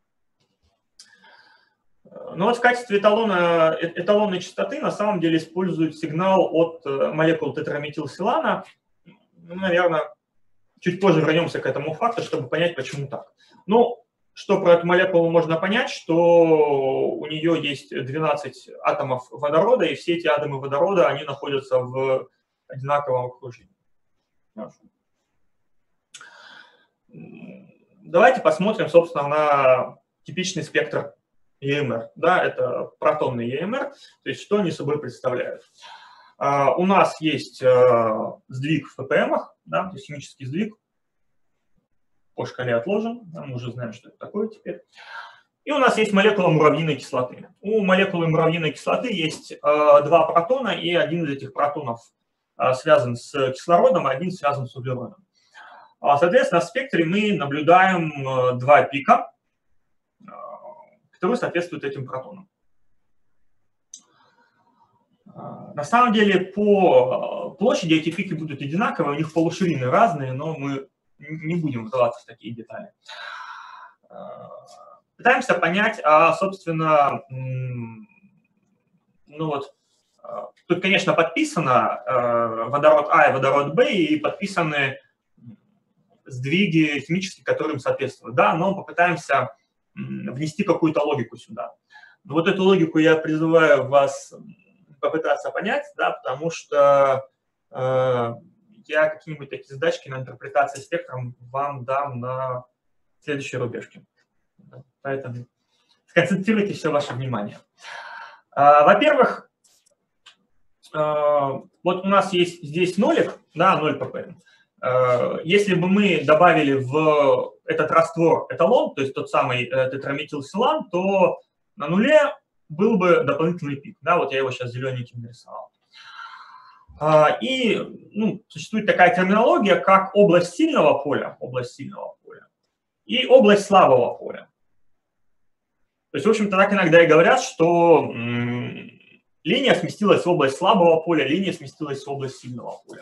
Но вот в качестве эталона, эталонной частоты на самом деле используют сигнал от молекул тетраметилсилана. Ну, наверное, чуть позже вернемся к этому факту, чтобы понять, почему так. Ну, что про эту молекулу можно понять, что у нее есть двенадцать атомов водорода, и все эти атомы водорода, они находятся в одинаковом окружении. Давайте посмотрим, собственно, на типичный спектр и эм эр. Да, это протонный и эм эр, то есть что они собой представляют. Uh, у нас есть uh, сдвиг в ppm, да, то есть химический сдвиг по шкале отложен, да, мы уже знаем, что это такое теперь. И у нас есть молекула муравьиной кислоты. У молекулы муравьиной кислоты есть uh, два протона, и один из этих протонов uh, связан с кислородом, а один связан с углеродом. Uh, соответственно, в спектре мы наблюдаем uh, два пика, uh, которые соответствуют этим протонам. На самом деле по площади эти пики будут одинаковые, у них полуширины разные, но мы не будем вдаваться в такие детали. Пытаемся понять, а, собственно, ну вот, тут, конечно, подписано водород А и водород Б, и подписаны сдвиги химические, которые им соответствуют, да, но попытаемся внести какую-то логику сюда. Но вот эту логику я призываю вас попытаться понять, да, потому что э, я какие-нибудь такие задачки на интерпретации спектром вам дам на следующей рубежке. Поэтому сконцентрируйте все ваше внимание. Э, Во-первых, э, вот у нас есть здесь нолик, да, ноль ppm. Э, если бы мы добавили в этот раствор эталон, то есть тот самый э, тетраметилсилан, то на нуле был бы дополнительный пик. Да, вот я его сейчас зелененьким нарисовал. И ну, существует такая терминология, как область сильного поля, область сильного поля и область слабого поля. То есть, в общем-то, так иногда и говорят, что м, линия сместилась в область слабого поля, линия сместилась в область сильного поля.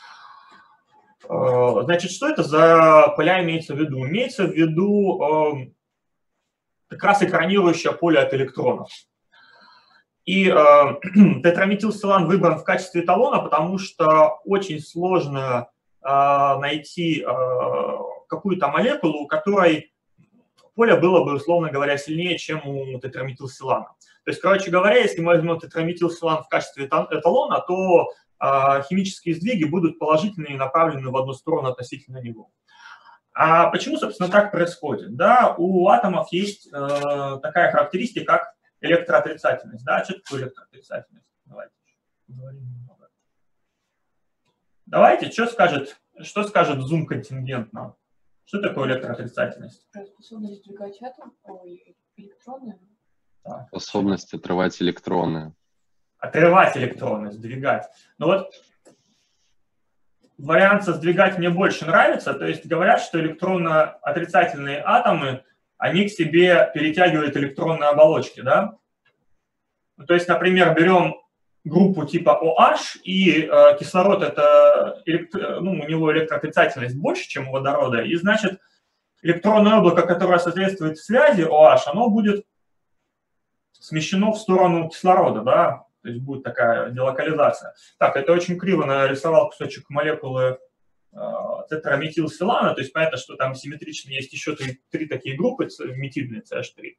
Значит, что это за поля имеется в виду? Имеется в виду как раз экранирующее поле от электронов. И э, тетраметилсилан выбран в качестве эталона, потому что очень сложно э, найти э, какую-то молекулу, у которой поле было бы, условно говоря, сильнее, чем у тетраметилсилана. То есть, короче говоря, если мы возьмем тетраметилсилан в качестве эталона, то э, химические сдвиги будут положительные и направлены в одну сторону относительно него. А почему, собственно, так происходит? Да, у атомов есть э, такая характеристика, как электроотрицательность. Да, что такое электроотрицательность? Давайте поговорим немного. Давайте, что скажет, что скажет зум-контингент нам? Что такое электроотрицательность? Способность сдвигать атом, ой, электроны. Так. Способность отрывать электроны. Отрывать электроны, сдвигать. Ну вот вариант со сдвигать мне больше нравится. То есть говорят, что электронно-отрицательные атомы, они к себе перетягивают электронные оболочки, да? То есть, например, берем группу типа OH, и э, кислород, это, электро, ну, у него электроотрицательность больше, чем у водорода, и, значит, электронное облако, которое соответствует связи OH, оно будет смещено в сторону кислорода, да? То есть будет такая делокализация. Так, это очень криво нарисовал кусочек молекулы тетраметилсилана, то есть понятно, что там симметрично есть еще три, три такие группы метильные си эйч три.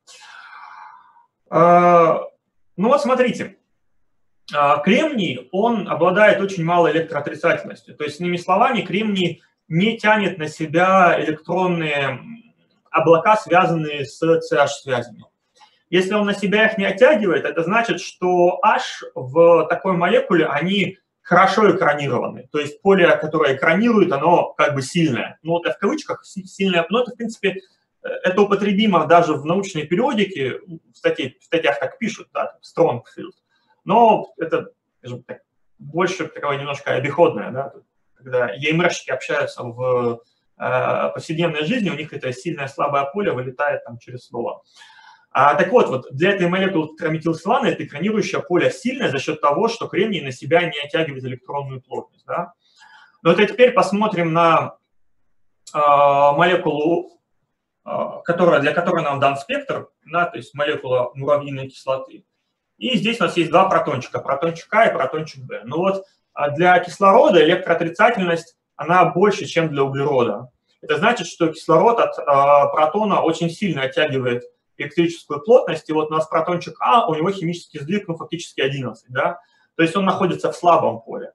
Ну вот смотрите, кремний, он обладает очень малой электроотрицательностью, то есть, иными словами, кремний не тянет на себя электронные облака, связанные с си эйч-связями. Если он на себя их не оттягивает, это значит, что H в такой молекуле, они хорошо экранированы. То есть поле, которое экранирует, оно как бы сильное. Ну, вот в кавычках сильное, но это, в принципе, это употребимо даже в научной периодике, в, статье, в статьях так пишут, да, strong field. Но это, скажем так, больше такое немножко обиходное, да, когда и эм эр-щики общаются в э, повседневной жизни, у них это сильное слабое поле вылетает там через слово. А, так вот, вот, для этой молекулы тетраметилсилана это экранирующее поле сильное за счет того, что кремний на себя не оттягивает электронную плотность. Да? Но вот теперь посмотрим на э, молекулу, э, которая, для которой нам дан спектр, да, то есть молекула муравьиной кислоты. И здесь у нас есть два протончика, протончик А и протончик Б. Ну вот для кислорода электроотрицательность, она больше, чем для углерода. Это значит, что кислород от э, протона очень сильно оттягивает электрическую плотность, и вот у нас протончик А, у него химический сдвиг, ну, фактически одиннадцать, да, то есть он находится в слабом поле.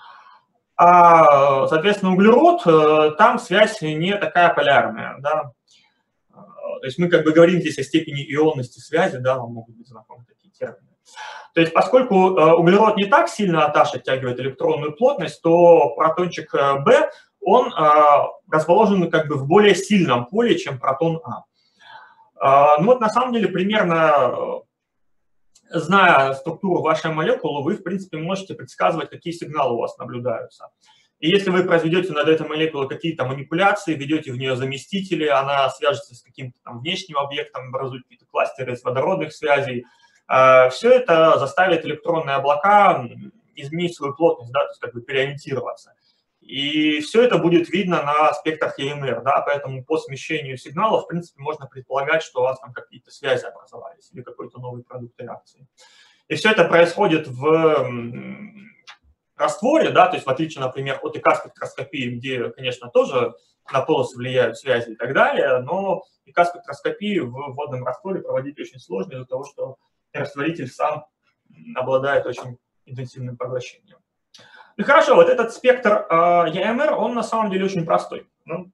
А, соответственно, углерод, там связь не такая полярная, да, то есть мы как бы говорим здесь о степени ионности связи, да, вам могут быть знакомы такие термины. То есть поскольку углерод не так сильно от H оттягивает электронную плотность, то протончик B, он расположен как бы в более сильном поле, чем протон А. Ну вот на самом деле примерно, зная структуру вашей молекулы, вы в принципе можете предсказывать, какие сигналы у вас наблюдаются. И если вы произведете над этой молекулой какие-то манипуляции, ведете в нее заместители, она свяжется с каким-то там внешним объектом, образует какие-то кластеры из водородных связей, все это заставит электронные облака изменить свою плотность, да, то есть как бы переориентироваться. И все это будет видно на спектрах и эм эр, да, поэтому по смещению сигналов, в принципе, можно предполагать, что у вас там какие-то связи образовались или какой-то новый продукт реакции. И все это происходит в растворе, да, то есть в отличие, например, от ИК-спектроскопии, где, конечно, тоже на полосы влияют связи и так далее, но ИК-спектроскопии в водном растворе проводить очень сложно из-за того, что растворитель сам обладает очень интенсивным поглощением. Ну хорошо, вот этот спектр э, и эм эр, он на самом деле очень простой. Ну,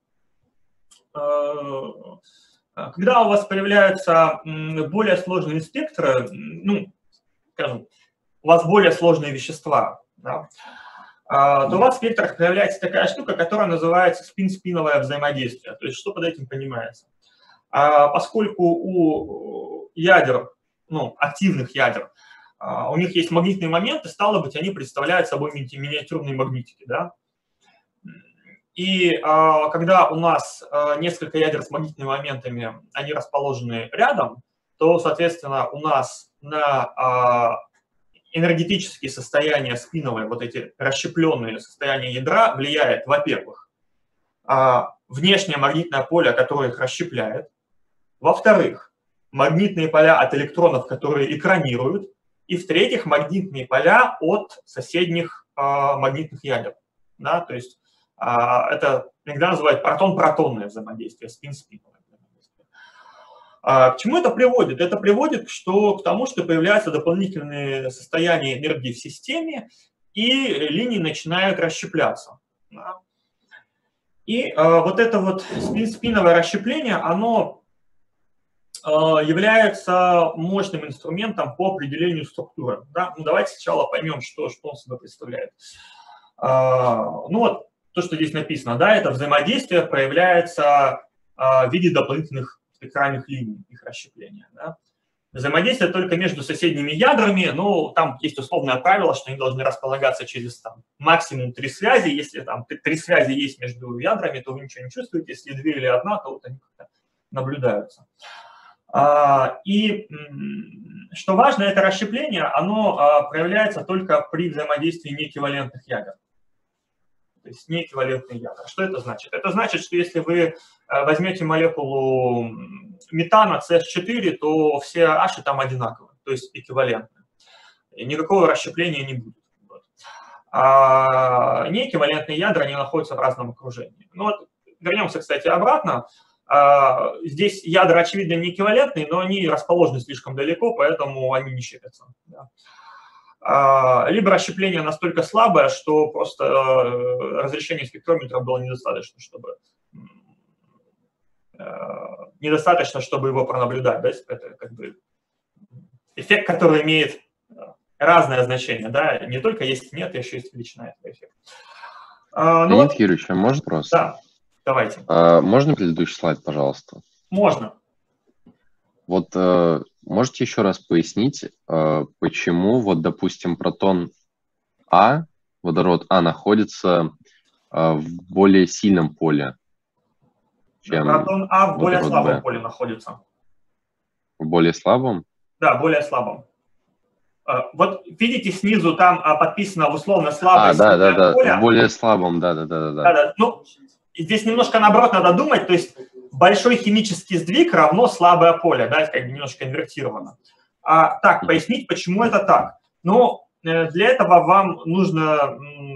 э, когда у вас появляются более сложные спектры, ну, скажем, у вас более сложные вещества, да, э, то у вас в спектрах появляется такая штука, которая называется спин-спиновое взаимодействие. То есть что под этим понимается? Э, поскольку у ядер, ну, активных ядер, у них есть магнитные моменты, стало быть, они представляют собой миниатюрные магнитики, да? И а, когда у нас а, несколько ядер с магнитными моментами, они расположены рядом, то, соответственно, у нас на а, энергетические состояния спиновые, вот эти расщепленные состояния ядра, влияет, во-первых, а, внешнее магнитное поле, которое их расщепляет, во-вторых, магнитные поля от электронов, которые экранируют, и в-третьих, магнитные поля от соседних э, магнитных ядер. Да? То есть э, это иногда называют протон-протонное взаимодействие, спин-спиновое взаимодействие. А, к чему это приводит? Это приводит что, к тому, что появляются дополнительные состояния энергии в системе, и линии начинают расщепляться. Да? И э, вот это вот спин-спиновое расщепление, оно является мощным инструментом по определению структуры. Да? Ну, давайте сначала поймем, что, что он себя представляет. Ну вот, то, что здесь написано, да, это взаимодействие проявляется в виде дополнительных спектральных линий, их расщепления. Да? Взаимодействие только между соседними ядрами, но там есть условное правило, что они должны располагаться через там, максимум три связи. Если там три связи есть между ядрами, то вы ничего не чувствуете. Если две или одна, то вот они как-то наблюдаются. И что важно, это расщепление, оно проявляется только при взаимодействии неэквивалентных ядер. То есть неэквивалентные ядра. Что это значит? Это значит, что если вы возьмете молекулу метана си эйч четыре, то все H там одинаковые, то есть эквивалентны. И никакого расщепления не будет. А неэквивалентные ядра, они находятся в разном окружении. Ну вот, вернемся, кстати, обратно. Здесь ядра, очевидно, не эквивалентные, но они расположены слишком далеко, поэтому они не щепятся. Да. Либо расщепление настолько слабое, что просто разрешение спектрометра было недостаточно, чтобы недостаточно, чтобы его пронаблюдать. Да? Это как бы эффект, который имеет разное значение. Да? Не только есть нет, еще есть величина этого эффекта. А, ну, Леонид вот, Юрьевич, а можно просто? Да, давайте. А, можно предыдущий слайд, пожалуйста? Можно. Вот э, можете еще раз пояснить, э, почему, вот, допустим, протон А, водород А, находится э, в более сильном поле, чем Протон А в более водород слабом Б? поле находится. В более слабом? Да, более слабом. Вот видите, снизу там подписано условно слабое А, да, да, да, поле. в более слабом, да, да, да, да. Да, да. Ну, здесь немножко наоборот надо думать, то есть большой химический сдвиг равно слабое поле, да, это как бы немножко инвертировано. А, так, пояснить, почему это так. Ну, для этого вам нужно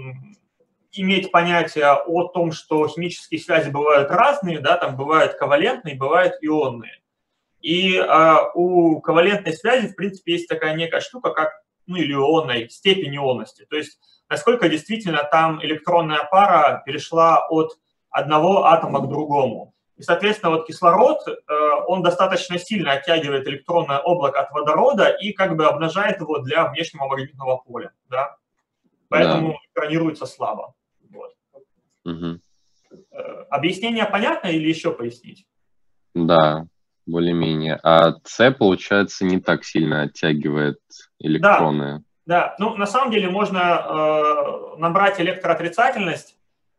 иметь понятие о том, что химические связи бывают разные, да, там бывают ковалентные, бывают ионные. И а, у ковалентной связи, в принципе, есть такая некая штука, как, ну, или ионной, степень ионности. То есть, насколько действительно там электронная пара перешла от одного атома к другому. И, соответственно, вот кислород, он достаточно сильно оттягивает электронное облако от водорода и как бы обнажает его для внешнего магнитного поля. Да? Поэтому да. экранируется слабо. Вот. Угу. Объяснение понятно или еще пояснить? Да, более-менее. А С, получается, не так сильно оттягивает электроны. Да, да. Ну, на самом деле можно э, набрать электроотрицательность,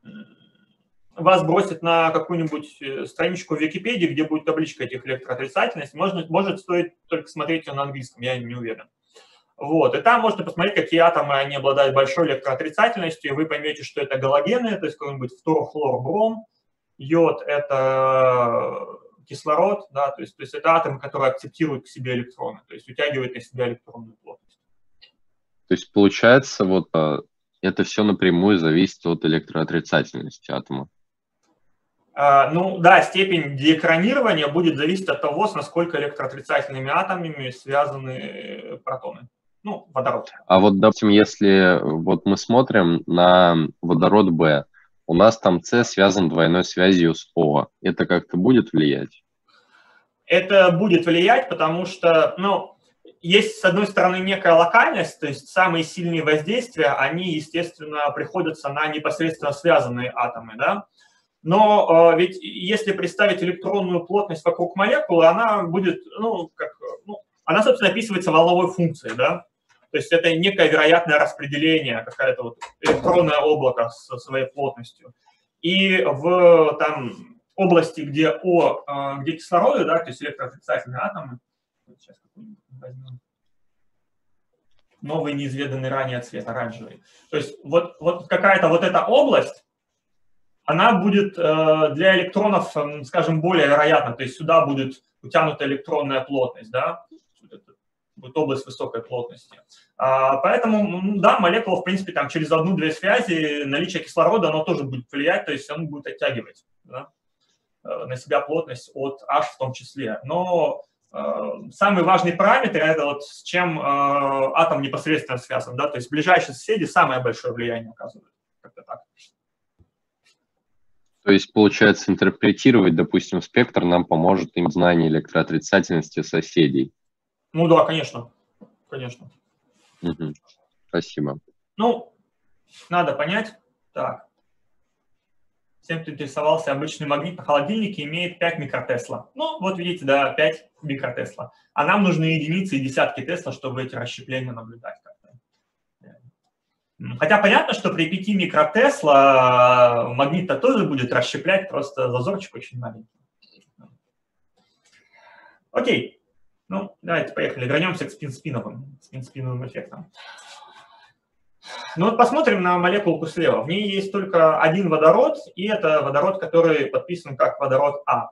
вас бросит на какую-нибудь страничку в Википедии, где будет табличка этих электроотрицательностей. Может, может стоит только смотреть ее на английском, я не уверен. Вот. И там можно посмотреть, какие атомы они обладают большой электроотрицательностью, и вы поймете, что это галогены, то есть какой-нибудь фторохлорбром, йод – это кислород, да, то есть, то есть это атомы, которые акцептируют к себе электроны, то есть утягивают на себя электронную плотность. То есть получается, вот это все напрямую зависит от электроотрицательности атома. Uh, ну да, степень деэкранирования будет зависеть от того, с насколько электроотрицательными атомами связаны протоны. Ну, водород. А вот, допустим, если вот мы смотрим на водород Б, у нас там С связан двойной связью с О. Это как-то будет влиять? Это будет влиять, потому что, ну, есть, с одной стороны, некая локальность, то есть самые сильные воздействия, они, естественно, приходятся на непосредственно связанные атомы, да. Но э, ведь если представить электронную плотность вокруг молекулы, она будет, ну, как, ну, она, собственно, описывается волновой функцией, да. То есть это некое вероятное распределение, какое-то вот электронное облако со своей плотностью. И в там области, где О, э, где кислороды, да, то есть электроотрицательные атомы, сейчас какой-нибудь возьмем, новый неизведанный ранее цвет, оранжевый. То есть вот, вот какая-то вот эта область, она будет э, для электронов, э, скажем, более вероятна, то есть сюда будет утянута электронная плотность, да, будет область высокой плотности. А, поэтому, да, молекула, в принципе, там через одну-две связи наличие кислорода, оно тоже будет влиять, то есть оно будет оттягивать, да, на себя плотность от H в том числе. Но э, самый важный параметр – это вот с чем э, атом непосредственно связан, да, то есть ближайшие соседи самое большое влияние оказывают, как-то так. То есть, получается, интерпретировать, допустим, спектр нам поможет им знание электроотрицательности соседей. Ну да, конечно. Конечно. Угу. Спасибо. Ну, надо понять. Так. Всем, кто интересовался, обычный магнит на холодильнике имеет пять микротесла. Ну, вот видите, да, пять микротесла. А нам нужны единицы и десятки тесла, чтобы эти расщепления наблюдать как-то. Хотя понятно, что при пяти микротесла магнит-то тоже будет расщеплять, просто зазорчик очень маленький. Окей. Ну, давайте поехали. Вернемся к спин-спиновым, спин-спиновым эффектам. Ну вот посмотрим на молекулку слева. В ней есть только один водород, и это водород, который подписан как водород А.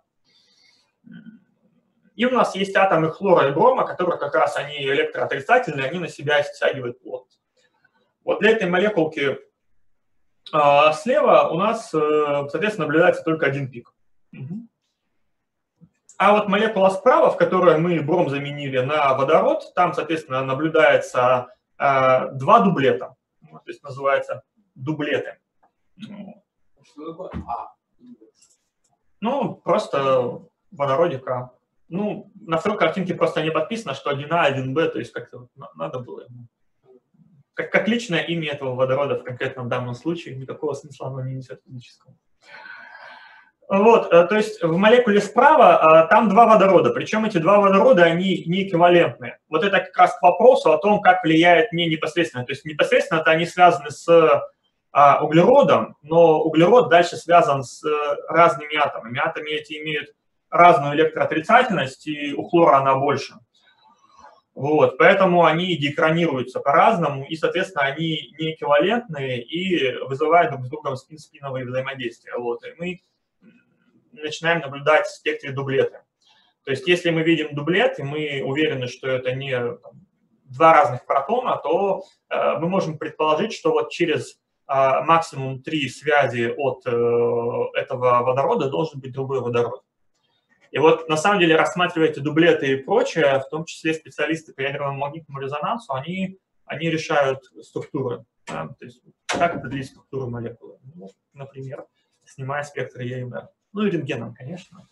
И у нас есть атомы хлора и брома, которые как раз они электроотрицательные, они на себя стягивают плотность. Вот для этой молекулки э, слева у нас, э, соответственно, наблюдается только один пик. Угу. А вот молекула справа, в которой мы бром заменили на водород, там, соответственно, наблюдается э, два дублета. То есть называется дублеты. Что такое А? Ну, просто водородика. Ну, на второй картинке просто не подписано, что один А, один Б, то есть как-то надо было ему. Как, как личное имя этого водорода в конкретном данном случае, никакого смысла оно не несет физического. Вот, то есть в молекуле справа там два водорода, причем эти два водорода, они не эквивалентны. Вот это как раз к вопросу о том, как влияет не непосредственно. То есть непосредственно это они связаны с а, углеродом, но углерод дальше связан с разными атомами. Атомы эти имеют разную электроотрицательность, и у хлора она больше. Вот, поэтому они деэкранируются по-разному, и, соответственно, они не эквивалентные и вызывают друг с другом спин-спиновые взаимодействия. Вот, и мы начинаем наблюдать в спектре дублеты. То есть если мы видим дублет, и мы уверены, что это не там, два разных протона, то э, мы можем предположить, что вот через э, максимум три связи от э, этого водорода должен быть другой водород. И вот на самом деле, рассматривая эти дублеты и прочее, в том числе специалисты по ядерному магнитному резонансу, они, они решают структуры. Да? То есть как определить структуру молекулы. Ну, например, снимая спектр Е и М. Ну и рентгеном, конечно.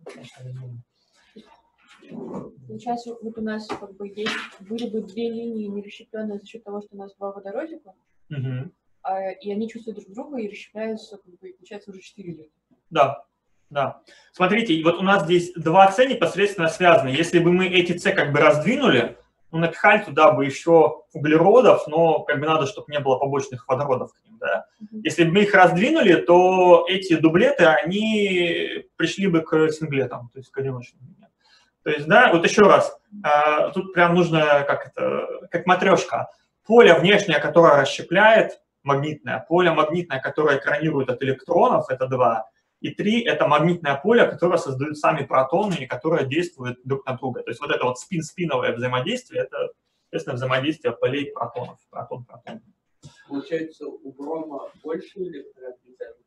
Получается, вот у нас как бы есть, были бы две линии не расщепленные за счет того, что у нас два водородика, Угу. а, и они чувствуют друг друга и расщепляются, как бы, и получается уже четыре линии. Да, да. Смотрите, вот у нас здесь два С непосредственно связаны. Если бы мы эти С как бы раздвинули, ну, напихали туда бы еще углеродов, но как бы надо, чтобы не было побочных водородов к ним, да. Mm-hmm. Если бы мы их раздвинули, то эти дублеты, они пришли бы к синглетам, то есть к одиночным. То есть, да, вот еще раз, э, тут прям нужно, как это, как матрешка. Поле внешнее, которое расщепляет, магнитное, поле магнитное, которое экранирует от электронов, это два. И три – это магнитное поле, которое создают сами протоны и которое действует друг на друга. То есть вот это вот спин-спиновое взаимодействие – это, естественно, взаимодействие полей протонов. Протон-протон. Получается, у брома больше электроотрицательности?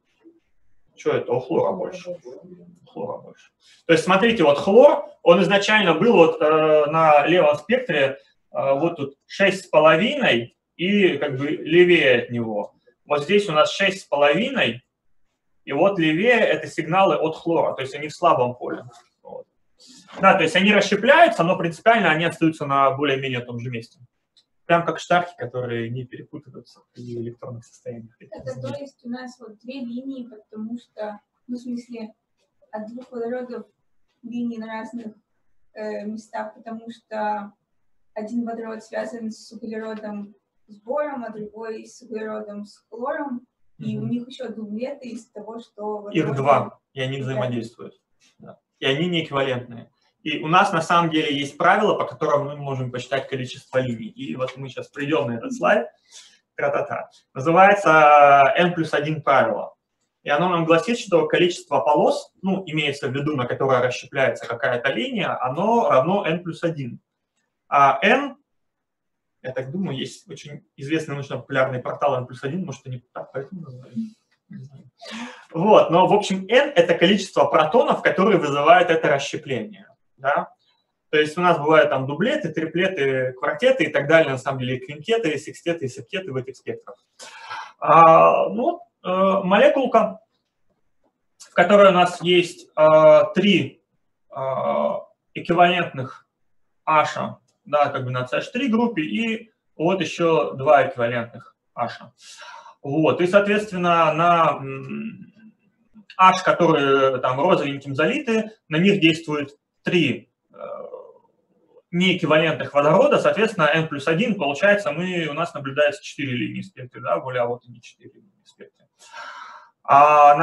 Что это? У хлора больше. У хлора больше. То есть смотрите, вот хлор, он изначально был вот э, на левом спектре э, вот тут шесть с половиной и как бы левее от него. Вот здесь у нас шесть с половиной. И вот левее это сигналы от хлора, то есть они в слабом поле. Вот. Да, то есть они расщепляются, но принципиально они остаются на более-менее том же месте. Прям как штарки, которые не перепутываются при электронных состояниях. Это то есть у нас вот две линии, потому что, ну, в смысле, от двух водородов линии на разных э, местах, потому что один водород связан с углеродом с бором, а другой с углеродом с хлором. И mm-hmm. у них еще дублеты из того, что... Их два, и они взаимодействуют. Да. И они не эквивалентные. И у нас на самом деле есть правило, по которому мы можем посчитать количество линий. И вот мы сейчас придем на этот слайд. Тра-та-та. Называется N плюс один правило. И оно нам гласит, что количество полос, ну, имеется в виду, на которое расщепляется какая-то линия, оно равно N плюс один. А N... Я так думаю, есть очень известный научно-популярный портал N плюс один, может, они так поэтому называют. Вот, но, в общем, N – это количество протонов, которые вызывают это расщепление. Да? То есть у нас бывают там дублеты, триплеты, квартеты и так далее, на самом деле, квинтеты, секстеты и септеты в этих спектрах. А, ну, э, молекулка, в которой у нас есть э, три э, эквивалентных H, да, как бы на си эйч три группе, и вот еще два эквивалентных H. Вот, и, соответственно, на H, которые там розовеньким залиты, на них действует три э, неэквивалентных водорода, соответственно, N плюс один, получается, мы, у нас наблюдается четыре линии в спектре, да, более, а вот они четыре линии в спектре. А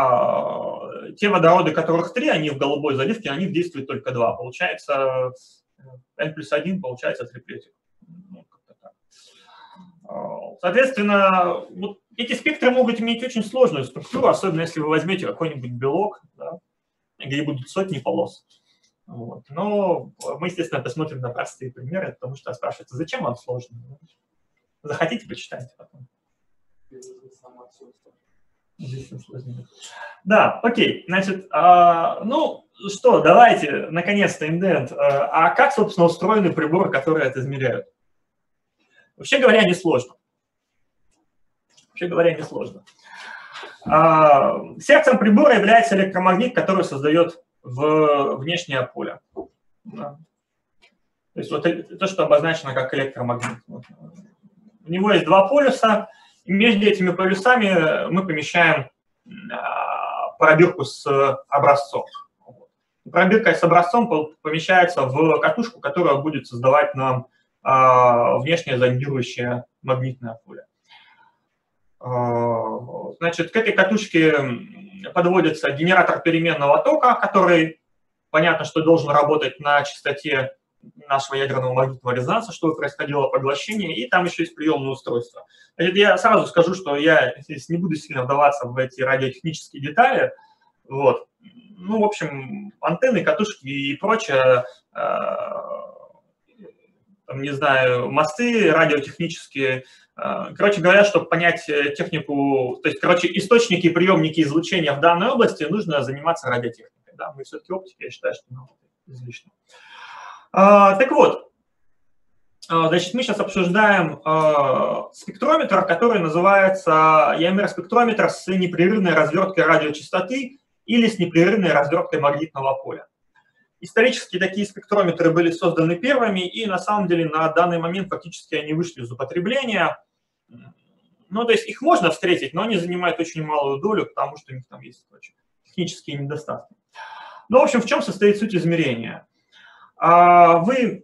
на те водороды, которых три, они в голубой заливке, на них действует только два. Получается, N плюс один получается триплетик. Ну, как-то так. Соответственно, вот эти спектры могут иметь очень сложную структуру, особенно если вы возьмете какой-нибудь белок, да, где будут сотни полос. Вот. Но мы, естественно, посмотрим на простые примеры, потому что спрашивается, зачем вам сложно? Захотите, почитайте потом. Да, окей. Значит, а, ну что, давайте, наконец-то, индент. А как, собственно, устроены приборы, которые это измеряют? Вообще говоря, несложно. Вообще говоря, несложно. А, сердцем прибора является электромагнит, который создает в внешнее поле. Да. То есть вот то, что обозначено как электромагнит. Вот. У него есть два полюса, и между этими полюсами мы помещаем пробирку с образцом. Пробирка с образцом помещается в катушку, которая будет создавать нам внешнее зондирующее магнитное поле. Значит, к этой катушке подводится генератор переменного тока, который, понятно, что должен работать на частоте нашего ядерного магнитного резонанса, чтобы происходило поглощение, и там еще есть приемное устройство. Значит, я сразу скажу, что я здесь не буду сильно вдаваться в эти радиотехнические детали. Вот. Ну, в общем, антенны, катушки и прочее, там, не знаю, мосты радиотехнические. Короче говоря, чтобы понять технику, то есть, короче, источники и приемники излучения в данной области, нужно заниматься радиотехникой. Да? Мы все-таки оптики, я считаю, что ну, излишне. А, так вот, значит, мы сейчас обсуждаем а, спектрометр, который называется и эм эр-спектрометр с непрерывной разверткой радиочастоты или с непрерывной разверткой магнитного поля. Исторически такие спектрометры были созданы первыми, и на самом деле на данный момент фактически они вышли из употребления. Ну, то есть их можно встретить, но они занимают очень малую долю, потому что у них там есть короче, технические недостатки. Ну, в общем, в чем состоит суть измерения? Вы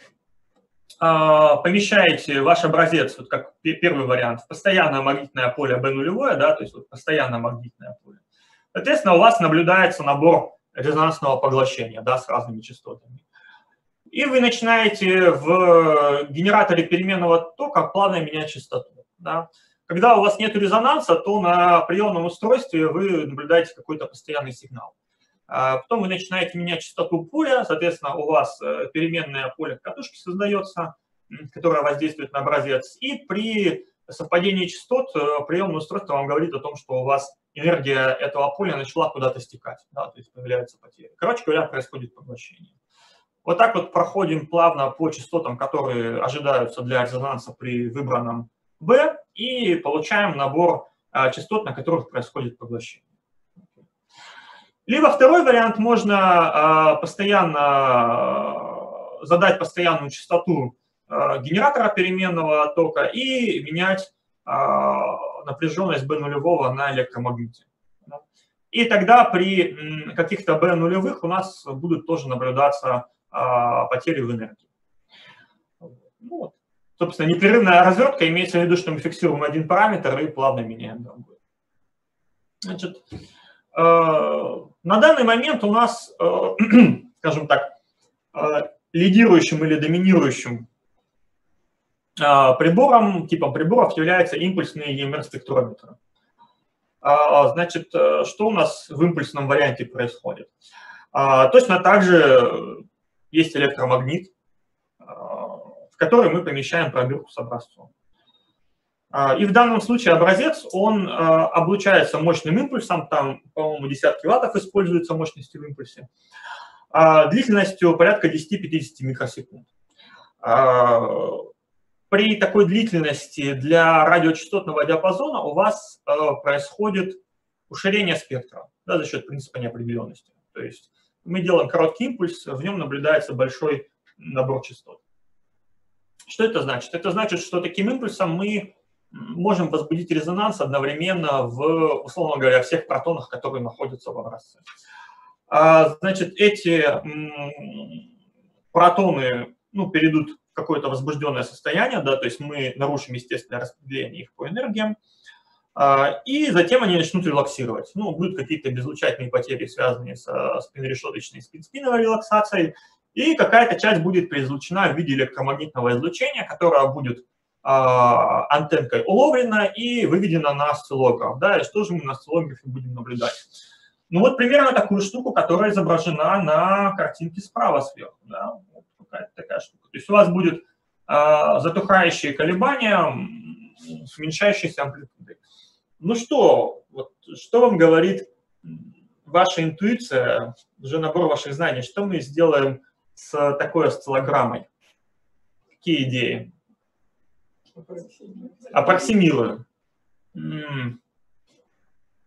помещаете ваш образец, вот как первый вариант, в постоянное магнитное поле бэ нулевое, да, то есть вот постоянное магнитное поле. Соответственно, у вас наблюдается набор резонансного поглощения, да, с разными частотами. И вы начинаете в генераторе переменного тока плавно менять частоту. Да. Когда у вас нет резонанса, то на приемном устройстве вы наблюдаете какой-то постоянный сигнал. Потом вы начинаете менять частоту поля, соответственно, у вас переменное поле катушки создается, которое воздействует на образец, и при совпадении частот приемное устройство вам говорит о том, что у вас энергия этого поля начала куда-то стекать, да, то есть появляются потери. Короче говоря, происходит поглощение. Вот так вот проходим плавно по частотам, которые ожидаются для резонанса при выбранном B, и получаем набор частот, на которых происходит поглощение. Либо второй вариант, можно постоянно задать постоянную частоту генератора переменного тока и менять напряженность бэ нулевого на электромагните. И тогда при каких-то бэ нулевых у нас будут тоже наблюдаться потери в энергии. Ну, вот. Собственно, непрерывная развертка имеется в виду, что мы фиксируем один параметр и плавно меняем другой. Значит, на данный момент у нас, скажем так, лидирующим или доминирующим прибором, типом приборов является импульсный и эм эр-спектрометр. Значит, что у нас в импульсном варианте происходит? Точно так же есть электромагнит, в который мы помещаем пробирку с образцом. И в данном случае образец, он облучается мощным импульсом, там, по-моему, десятки ваттов используется мощности в импульсе, длительностью порядка десяти-пятидесяти микросекунд. При такой длительности для радиочастотного диапазона у вас происходит уширение спектра, да, за счет принципа неопределенности. То есть мы делаем короткий импульс, в нем наблюдается большой набор частот. Что это значит? Это значит, что таким импульсом мы можем возбудить резонанс одновременно в, условно говоря, всех протонах, которые находятся в образце. Значит, эти протоны, ну, перейдут в какое-то возбужденное состояние, да, то есть мы нарушим естественное распределение их по энергиям, и затем они начнут релаксировать. Ну, будут какие-то безлучательные потери, связанные со спинорешеточной и спин-спиновой релаксацией, и какая-то часть будет произлучена в виде электромагнитного излучения, которое будет а, антенкой уловлена и выведена на осциллограф. Да, и что же мы на осциллографе будем наблюдать? Ну вот примерно такую штуку, которая изображена на картинке справа сверху. Да? Вот какая-то такая штука. То есть у вас будет а, затухающие колебания с уменьшающейся амплитудой. Ну что, вот, что вам говорит ваша интуиция, уже набор ваших знаний, что мы сделаем с такой осциллограммой? Какие идеи? Аппроксимируем.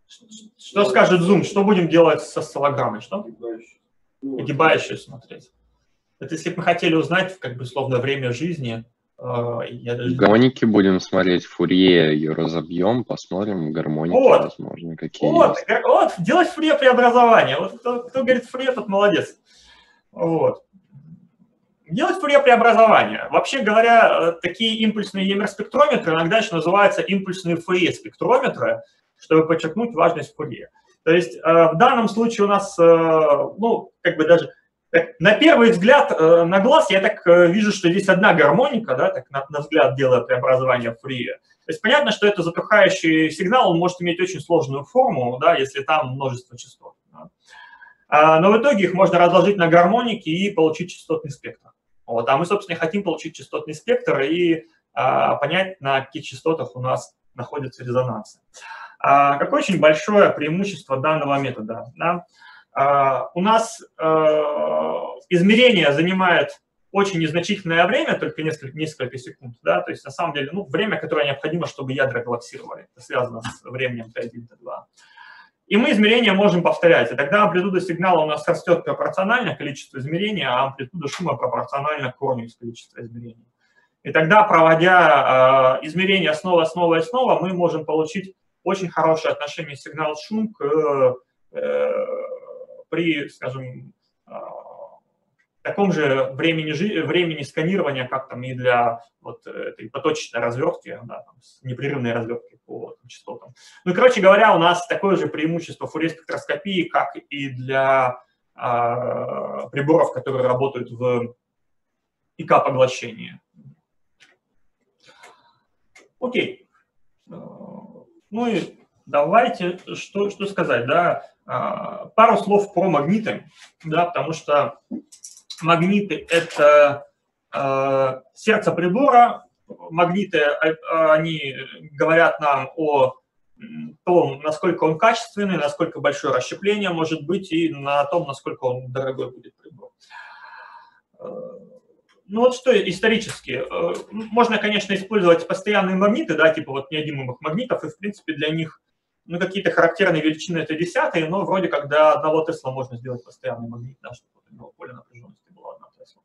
Что скажет Zoom? Что будем делать со осциллограммой? Что? Ну, Огибающую смотреть. Это если бы мы хотели узнать, как бы, словно время жизни. э, я даже... Гармоники будем смотреть, Фурье ее разобьем, посмотрим гармоники, Вот. возможно, какие Вот, есть. э, вот, делать Фурье преобразование. Вот кто, кто говорит Фурье, тот молодец. Вот. Делать Фурье преобразование. Вообще говоря, такие импульсные Емер-спектрометры иногда еще называются импульсные Фурье-спектрометры, чтобы подчеркнуть важность Фурье. То есть в данном случае у нас, ну, как бы даже на первый взгляд, на глаз, я так вижу, что здесь одна гармоника, да, так на, на взгляд делая преобразование Фурье. То есть понятно, что это затухающий сигнал, он может иметь очень сложную форму, да, если там множество частот. Да. Но в итоге их можно разложить на гармоники и получить частотный спектр. Вот. А мы, собственно, хотим получить частотный спектр и а, понять, на каких частотах у нас находятся резонансы. А, какое очень большое преимущество данного метода? Да? А, у нас а, измерение занимает очень незначительное время, только несколько, несколько секунд. Да? То есть, на самом деле, ну, время, которое необходимо, чтобы ядра коллапсировали. Это связано с временем Т один, Т два. И мы измерения можем повторять. И тогда амплитуда сигнала у нас растет пропорционально количеству измерений, а амплитуда шума пропорционально корню из количества измерений. И тогда, проводя э, измерения снова, снова и снова, мы можем получить очень хорошее отношение сигнал-шум к, э, при, скажем, э, таком же времени, времени сканирования, как там и для вот этой поточной развертки, да, там, с непрерывной развертки по там, частотам. Ну, короче говоря, у нас такое же преимущество Фурье-спектроскопии, как и для э, приборов, которые работают в И К-поглощении. Окей. Ну и давайте, что, что сказать, да, пару слов про магниты, да, потому что магниты – это э, сердце прибора. Магниты, они говорят нам о том, насколько он качественный, насколько большое расщепление может быть, и на том, насколько он дорогой будет прибор. Ну вот что исторически. Можно, конечно, использовать постоянные магниты, да, типа вот неодимых магнитов, и, в принципе, для них ну, какие-то характерные величины это десятые, но вроде как до одного Тесла можно сделать постоянный магнит, да, чтобы у него поле напряженности было одна Тесла.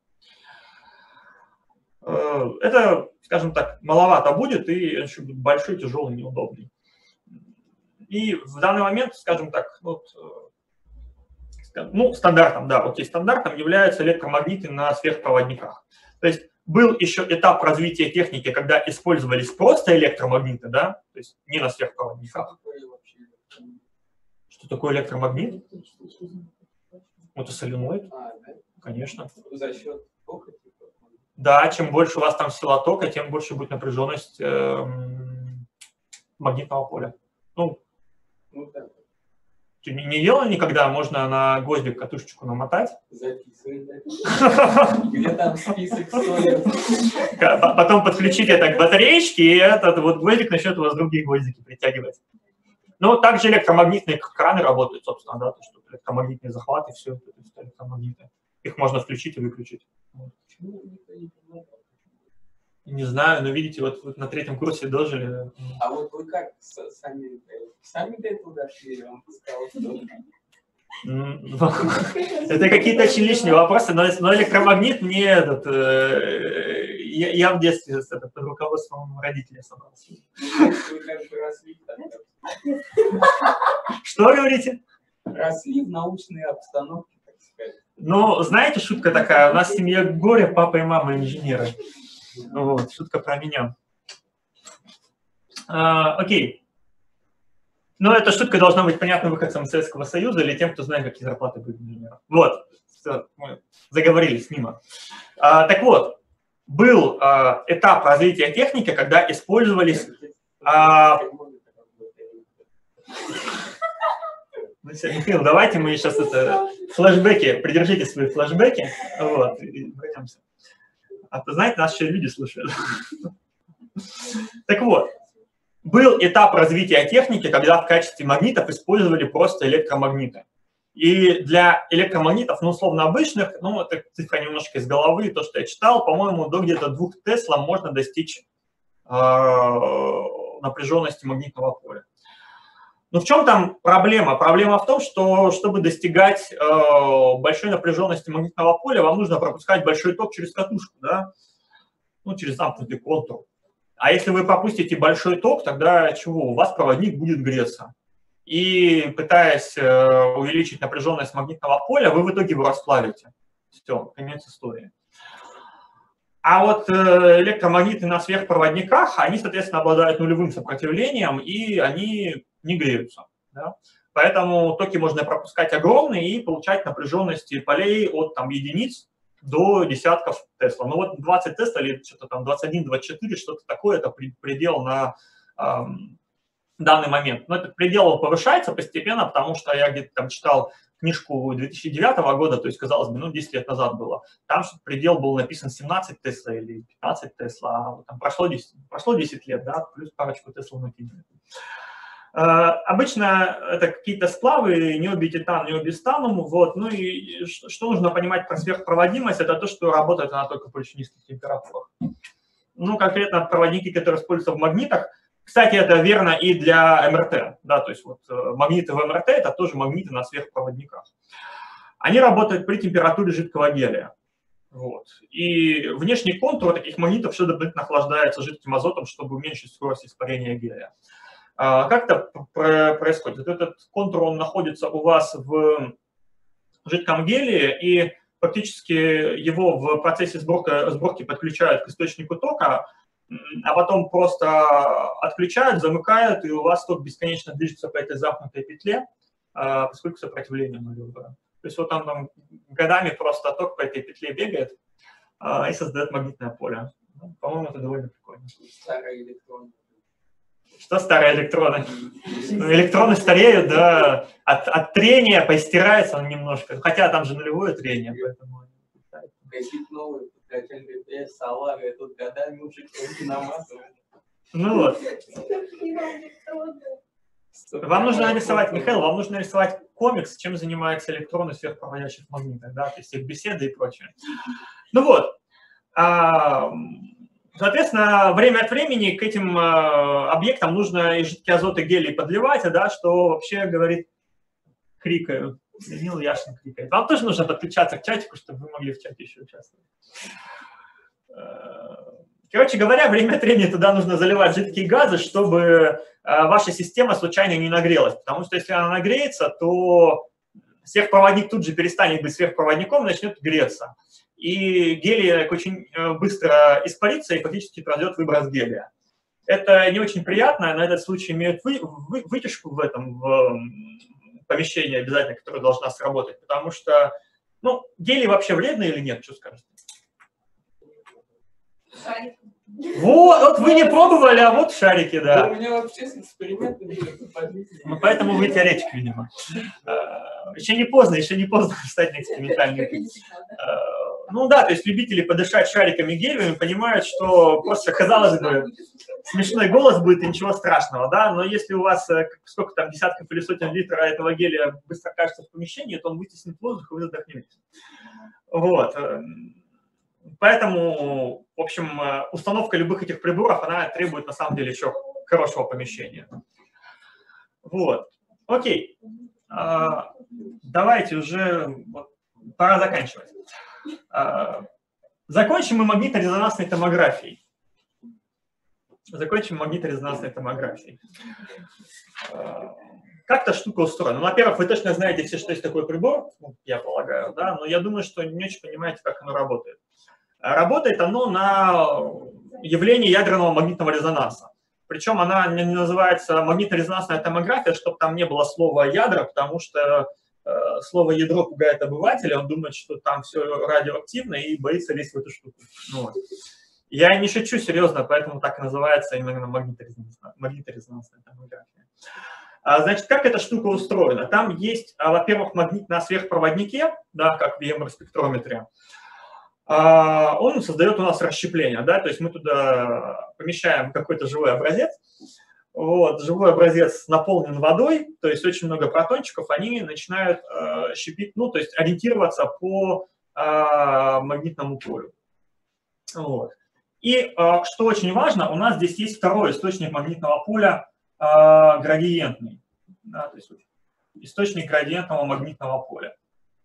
Это, скажем так, маловато будет, и еще будет большой, тяжелый, неудобный. И в данный момент, скажем так, вот, ну, стандартом, да, окей, стандартом являются электромагниты на сверхпроводниках. То есть был еще этап развития техники, когда использовались просто электромагниты, да, то есть не на сверхпроводниках. Что такое электромагнит? Это соленоид, А, да? конечно. За счет тока? Да, чем больше у вас там сила тока, тем больше будет напряженность э, магнитного поля. Ну, Ну да. ты не, не делал никогда, можно на гвоздик катушечку намотать. Записывай, да. Где там список стоит? Потом подключить это к батареечке, и этот вот гвоздик начнет у вас другие гвоздики притягивать. Ну, также электромагнитные краны работают, собственно, да, то, что электромагнитные захваты, все это электромагниты. Их можно включить и выключить. Не знаю, но видите, вот, вот на третьем курсе дожили. А вот вы как сами, сами до этого дошли, я вам сказал, что... Это какие-то очень лишние вопросы, но, но электромагнит мне этот... Э, я, я в детстве это, под руководством родителей собрался. Вы как бы росли, Что говорите? росли в научной обстановке, так сказать. Ну, знаете, шутка такая, у нас в семье горе, папа и мама инженеры. Вот, шутка про меня. А, окей. Но эта шутка должна быть понятна выходцам Советского Союза или тем, кто знает, какие зарплаты были инженеров. Вот, все, мы заговорились мимо. А, так вот, был а, этап развития техники, когда использовались... А... Михаил, давайте мы сейчас это флешбеки, придержите свои флешбеки, вот, и пройдемся. А то, знаете, нас еще люди слушают. Так вот, был этап развития техники, когда в качестве магнитов использовали просто электромагниты. И для электромагнитов, ну, условно обычных, ну, это цифра немножко из головы, то, что я читал, по-моему, до где-то двух Тесла можно достичь э, напряженности магнитного поля. Но в чем там проблема? Проблема в том, что чтобы достигать э, большой напряженности магнитного поля, вам нужно пропускать большой ток через катушку, да? Ну, через замкнутый контур. А если вы пропустите большой ток, тогда чего? У вас проводник будет греться. И пытаясь э, увеличить напряженность магнитного поля, вы в итоге его расплавите. Все, конец истории. А вот э, электромагниты на сверхпроводниках, они, соответственно, обладают нулевым сопротивлением, и они не греются. Да? Поэтому токи можно пропускать огромные и получать напряженности полей от там, единиц до десятков Тесла. Ну вот двадцать Тесла или что-то там двадцать один — двадцать четыре, что-то такое, это предел на эм, данный момент. Но этот предел повышается постепенно, потому что я где-то там читал книжку две тысячи девятого года, то есть, казалось бы, ну, десять лет назад было. Там предел был написан семнадцать Тесла или пятнадцать Тесла, а вот там прошло десять, прошло десять лет, да, плюс парочку Тесла накинули. Обычно это какие-то сплавы, необититан, необистанум, вот, ну и что нужно понимать про сверхпроводимость, это то, что работает она только при очень низких температурах. Ну, конкретно проводники, которые используются в магнитах, кстати, это верно и для эм эр тэ, да, то есть вот магниты в эм эр тэ это тоже магниты на сверхпроводниках. Они работают при температуре жидкого гелия. Вот. И внешний контур таких магнитов все дополнительно охлаждается жидким азотом, чтобы уменьшить скорость испарения гелия. Как это происходит? Этот контур, он находится у вас в жидком гелии, и фактически его в процессе сборки, сборки подключают к источнику тока, а потом просто отключают, замыкают, и у вас ток бесконечно движется по этой замкнутой петле, поскольку сопротивление нулевое. То есть вот он там годами просто ток по этой петле бегает и создает магнитное поле. По-моему, это довольно прикольно. Старые электроны. Что старые электроны? Ну, электроны стареют, да, от, от трения постирается он немножко. Хотя там же нулевое трение, поэтому... Какие новые, эн бэ пэ, Солары, тут годами уже кто-то намазывает. Ну вот. Вам нужно нарисовать, Михаил, вам нужно нарисовать комикс, чем занимаются электроны в сверхпроводящих магнитах, да, то есть их беседы и прочее. Ну вот. Соответственно, время от времени к этим э, объектам нужно и жидкий азот, и гелий подливать, да, что вообще, говорит, крикаю. Данил Яшин крикает. Вам тоже нужно подключаться к чатику, чтобы вы могли в чате еще участвовать. Короче говоря, время от времени туда нужно заливать жидкие газы, чтобы э, ваша система случайно не нагрелась. Потому что если она нагреется, то сверхпроводник тут же перестанет быть сверхпроводником, начнет греться. И гелий очень быстро испарится и фактически произойдет выброс гелия. Это не очень приятно, на этот случай имеют вы, вы, вытяжку в этом в помещении обязательно, которая должна сработать, потому что, ну, гелий вообще вредный или нет, что скажете? Шарик. Вот, вот вы не пробовали, а вот шарики, да. У меня вообще с экспериментами что-то подлизано. Ну, поэтому вы теоретик, видимо. Еще не поздно, еще не поздно стать на экспериментальный путь. Ну да, то есть любители подышать шариками гелиевыми понимают, что просто, казалось бы, смешной голос будет и ничего страшного, да, но если у вас сколько там, десятков или сотен литров этого гелия быстро окажется в помещении, то он вытеснит воздух, и вы задохнетесь. Вот. Поэтому, в общем, установка любых этих приборов, она требует, на самом деле, еще хорошего помещения. Вот. Окей. Давайте уже, пора заканчивать. Закончим мы магнитно-резонансной томографией. Закончим магнитно-резонансной томографией. Как эта штука устроена? Ну, во-первых, вы точно знаете все, что есть такой прибор, я полагаю, да, но я думаю, что не очень понимаете, как оно работает. Работает оно на явлении ядерного магнитного резонанса. Причем она не называется магнитно-резонансная томография, чтобы там не было слова ядра, потому что э, слово ядро пугает обывателя, он думает, что там все радиоактивно и боится лезть в эту штуку. Ну, вот. Я не шучу серьезно, поэтому так и называется именно магнитно-резонансная, магнитно-резонансная томография. А, значит, как эта штука устроена? Там есть, во-первых, магнит на сверхпроводнике, да, как в и эм эр-спектрометре. Он создает у нас расщепление, да, то есть мы туда помещаем какой-то живой образец, вот, живой образец наполнен водой, то есть очень много протончиков, они начинают э, щепить, ну, то есть ориентироваться по э, магнитному полю. Вот. И, э, что очень важно, у нас здесь есть второй источник магнитного поля, э, градиентный. Да, то есть источник градиентного магнитного поля.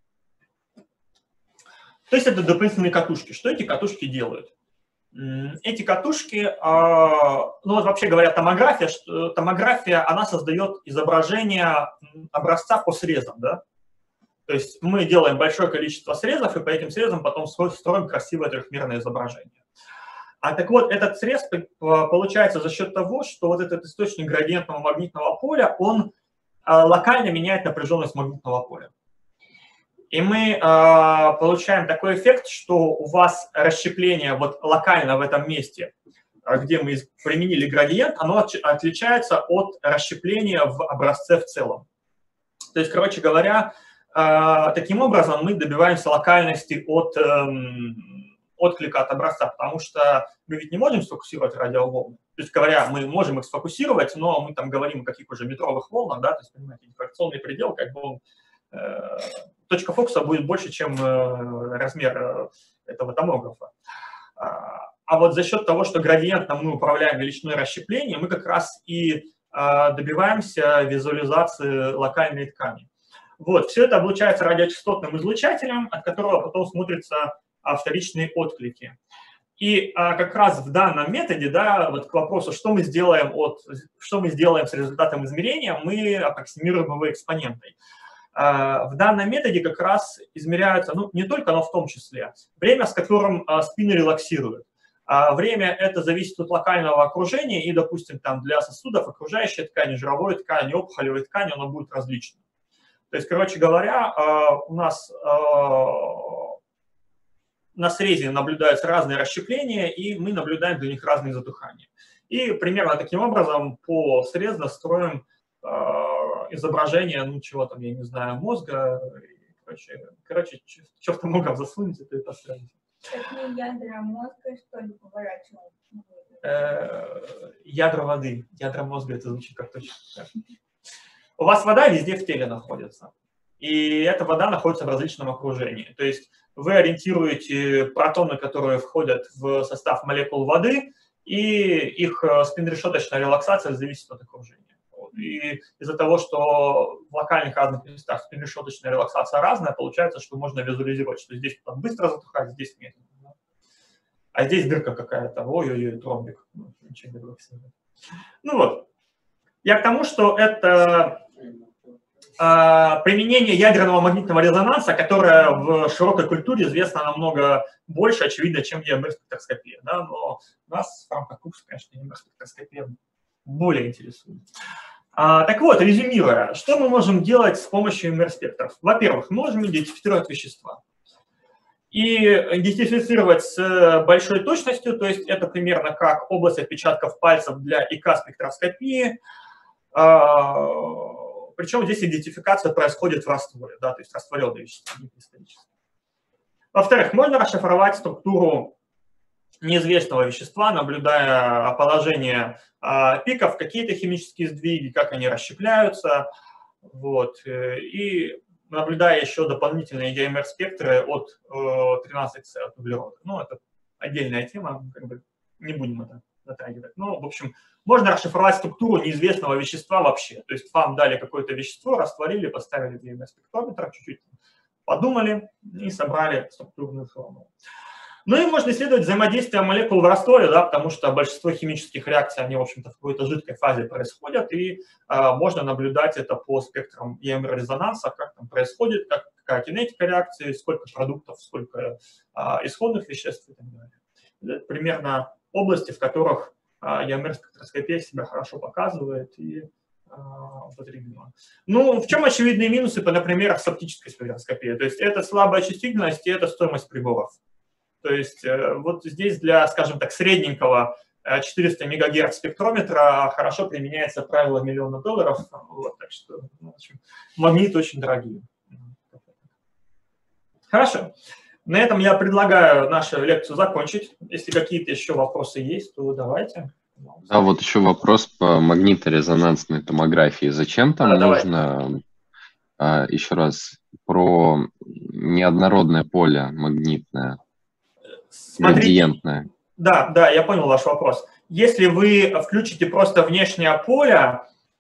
То есть это дополнительные катушки. Что эти катушки делают? Эти катушки, ну вот вообще говоря, томография, томография, она создает изображение образца по срезам, да? То есть мы делаем большое количество срезов, и по этим срезам потом строим красивое трехмерное изображение. А так вот, этот срез получается за счет того, что вот этот источник градиентного магнитного поля, он локально меняет напряженность магнитного поля. И мы э, получаем такой эффект, что у вас расщепление вот локально в этом месте, где мы применили градиент, оно от, отличается от расщепления в образце в целом. То есть, короче говоря, э, таким образом мы добиваемся локальности от э, отклика от образца, потому что мы ведь не можем сфокусировать радиоволны. То есть, говоря, мы можем их сфокусировать, но мы там говорим о каких уже метровых волнах, да, то есть, понимаете, дифракционный предел, как бы он... Э, точка фокуса будет больше, чем размер этого томографа. А вот за счет того, что градиентом мы управляем величиной расщепления, мы как раз и добиваемся визуализации локальной ткани. Вот, все это облучается радиочастотным излучателем, от которого потом смотрятся вторичные отклики. И как раз в данном методе, да, вот к вопросу, что мы сделаем, от, что мы сделаем с результатом измерения, мы аппроксимируем его экспонентой. В данном методе как раз измеряются, ну, не только, но в том числе, время, с которым спины релаксируют. Время это зависит от локального окружения, и, допустим, там для сосудов окружающей ткани, жировой ткани, опухолевой ткани, оно будет различным. То есть, короче говоря, у нас на срезе наблюдаются разные расщепления, и мы наблюдаем для них разные затухания. И примерно таким образом по срезу настроим изображение, ну, чего там, я не знаю, мозга, короче, короче черта могом засунуть, это и поставить. Такие ядра мозга, что ли, поворачивают? Ядра воды, ядра мозга, это звучит как точно. У вас вода везде в теле находится, и эта вода находится в различном окружении. То есть вы ориентируете протоны, которые входят в состав молекул воды, и их спинорешеточная релаксация зависит от окружения. И из-за того, что в локальных разных местах спинорешеточная релаксация разная, получается, что можно визуализировать, что здесь быстро затухает, здесь медленно. Да? А здесь дырка какая-то, ой-ой-ой, тромбик. Ну, ничего не релаксирует. Ну вот. Я к тому, что это э, применение ядерного магнитного резонанса, которое в широкой культуре известно намного больше, очевидно, чем и эм эр-спектроскопия. Да? Но нас в рамках курса, конечно, и эм эр-спектроскопия более интересует. А, так вот, резюмируя, что мы можем делать с помощью эм эр-спектров? Во-первых, мы можем идентифицировать вещества. И идентифицировать с большой точностью, то есть это примерно как область отпечатков пальцев для и ка-спектроскопии. А, причем здесь идентификация происходит в растворе, да, то есть растворенные вещества, не кристаллические. Во-вторых, можно расшифровать структуру неизвестного вещества, наблюдая положение а, пиков, какие-то химические сдвиги, как они расщепляются, вот, и наблюдая еще дополнительные и эм эр-спектры от тринадцать С, от углерода. Ну, это отдельная тема, как бы не будем это затрагивать. Ну, в общем, можно расшифровать структуру неизвестного вещества вообще. То есть вам дали какое-то вещество, растворили, поставили в эм эр-спектрометр, чуть-чуть подумали и собрали структурную формулу. Ну и можно исследовать взаимодействие молекул в растворе, да, потому что большинство химических реакций, они, в общем-то, в какой-то жидкой фазе происходят, и а, можно наблюдать это по спектрам и эм эр-резонанса, как там происходит, как, какая кинетика реакции, сколько продуктов, сколько а, исходных веществ и так далее. Это примерно области, в которых а, и эм эр-спектроскопия себя хорошо показывает и а, употребима. Ну, в чем очевидные минусы, например, с оптической спектроскопией? То есть это слабая чувствительность и это стоимость приборов. То есть вот здесь для, скажем так, средненького четыреста мегагерц спектрометра хорошо применяется правило миллиона долларов. Вот, так что, в общем, магниты очень дорогие. Хорошо. На этом я предлагаю нашу лекцию закончить. Если какие-то еще вопросы есть, то давайте. Да, вот еще вопрос по магниторезонансной томографии. Зачем там а, нужно, а, еще раз, про неоднородное поле магнитное? Смотрите, градиентное. Да, да, я понял ваш вопрос. Если вы включите просто внешнее поле,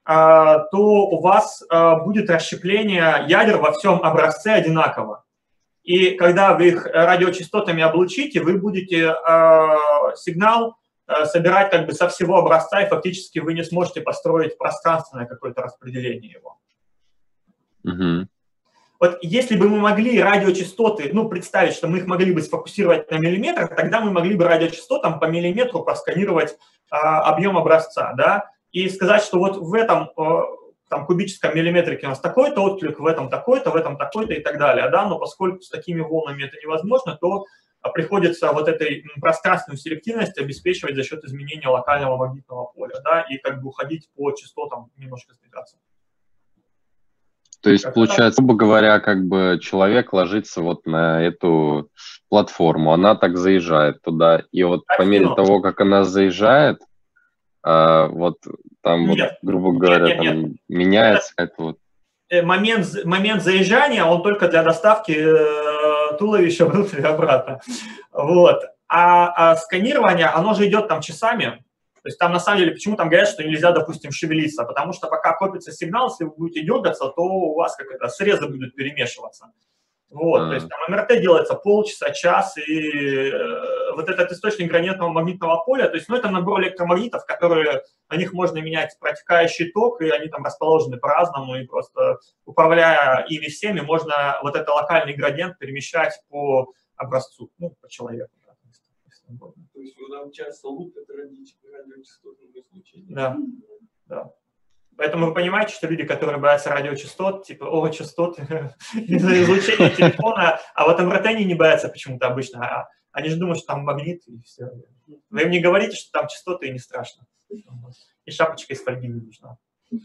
то у вас будет расщепление ядер во всем образце одинаково. И когда вы их радиочастотами облучите, вы будете сигнал собирать как бы со всего образца, и фактически вы не сможете построить пространственное какое-то распределение его. Угу. Вот если бы мы могли радиочастоты, ну, представить, что мы их могли бы сфокусировать на миллиметр, тогда мы могли бы радиочастотам по миллиметру просканировать а, объем образца, да, и сказать, что вот в этом а, там, кубическом миллиметрике у нас такой-то отклик, в этом такой-то, в этом такой-то и так далее, да, но поскольку с такими волнами это невозможно, то приходится вот этой пространственную селективность обеспечивать за счет изменения локального магнитного поля, да, и как бы уходить по частотам, немножко сдвигаться. То есть, получается, грубо говоря, как бы человек ложится вот на эту платформу, она так заезжает туда, и вот по мере того, как она заезжает, а, вот там, вот, грубо говоря, нет, нет, там нет. меняется это вот. Момент, момент заезжания, он только для доставки э, туловища внутрь и обратно. Вот. А, а сканирование, оно же идет там часами. То есть там на самом деле, почему там говорят, что нельзя, допустим, шевелиться? Потому что пока копится сигнал, если вы будете дергаться, то у вас как это, срезы будут перемешиваться. Вот, а. То есть там эм эр тэ делается полчаса, час, и э, вот этот источник гранитного магнитного поля, то есть, ну, это набор электромагнитов, которые, на них можно менять протекающий ток, и они там расположены по-разному, и просто управляя ими всеми, можно вот этот локальный градиент перемещать по образцу, ну, по человеку. То есть вы нам часто лупят радиочастотные излучения. Да, да. Поэтому вы понимаете, что люди, которые боятся радиочастот, типа, о, частоты из-за излучения телефона, а вот эм эр тэ не боятся почему-то обычно, а они же думают, что там магнит и все. Вы им не говорите, что там частоты, и не страшно. И шапочка из фольги не нужна.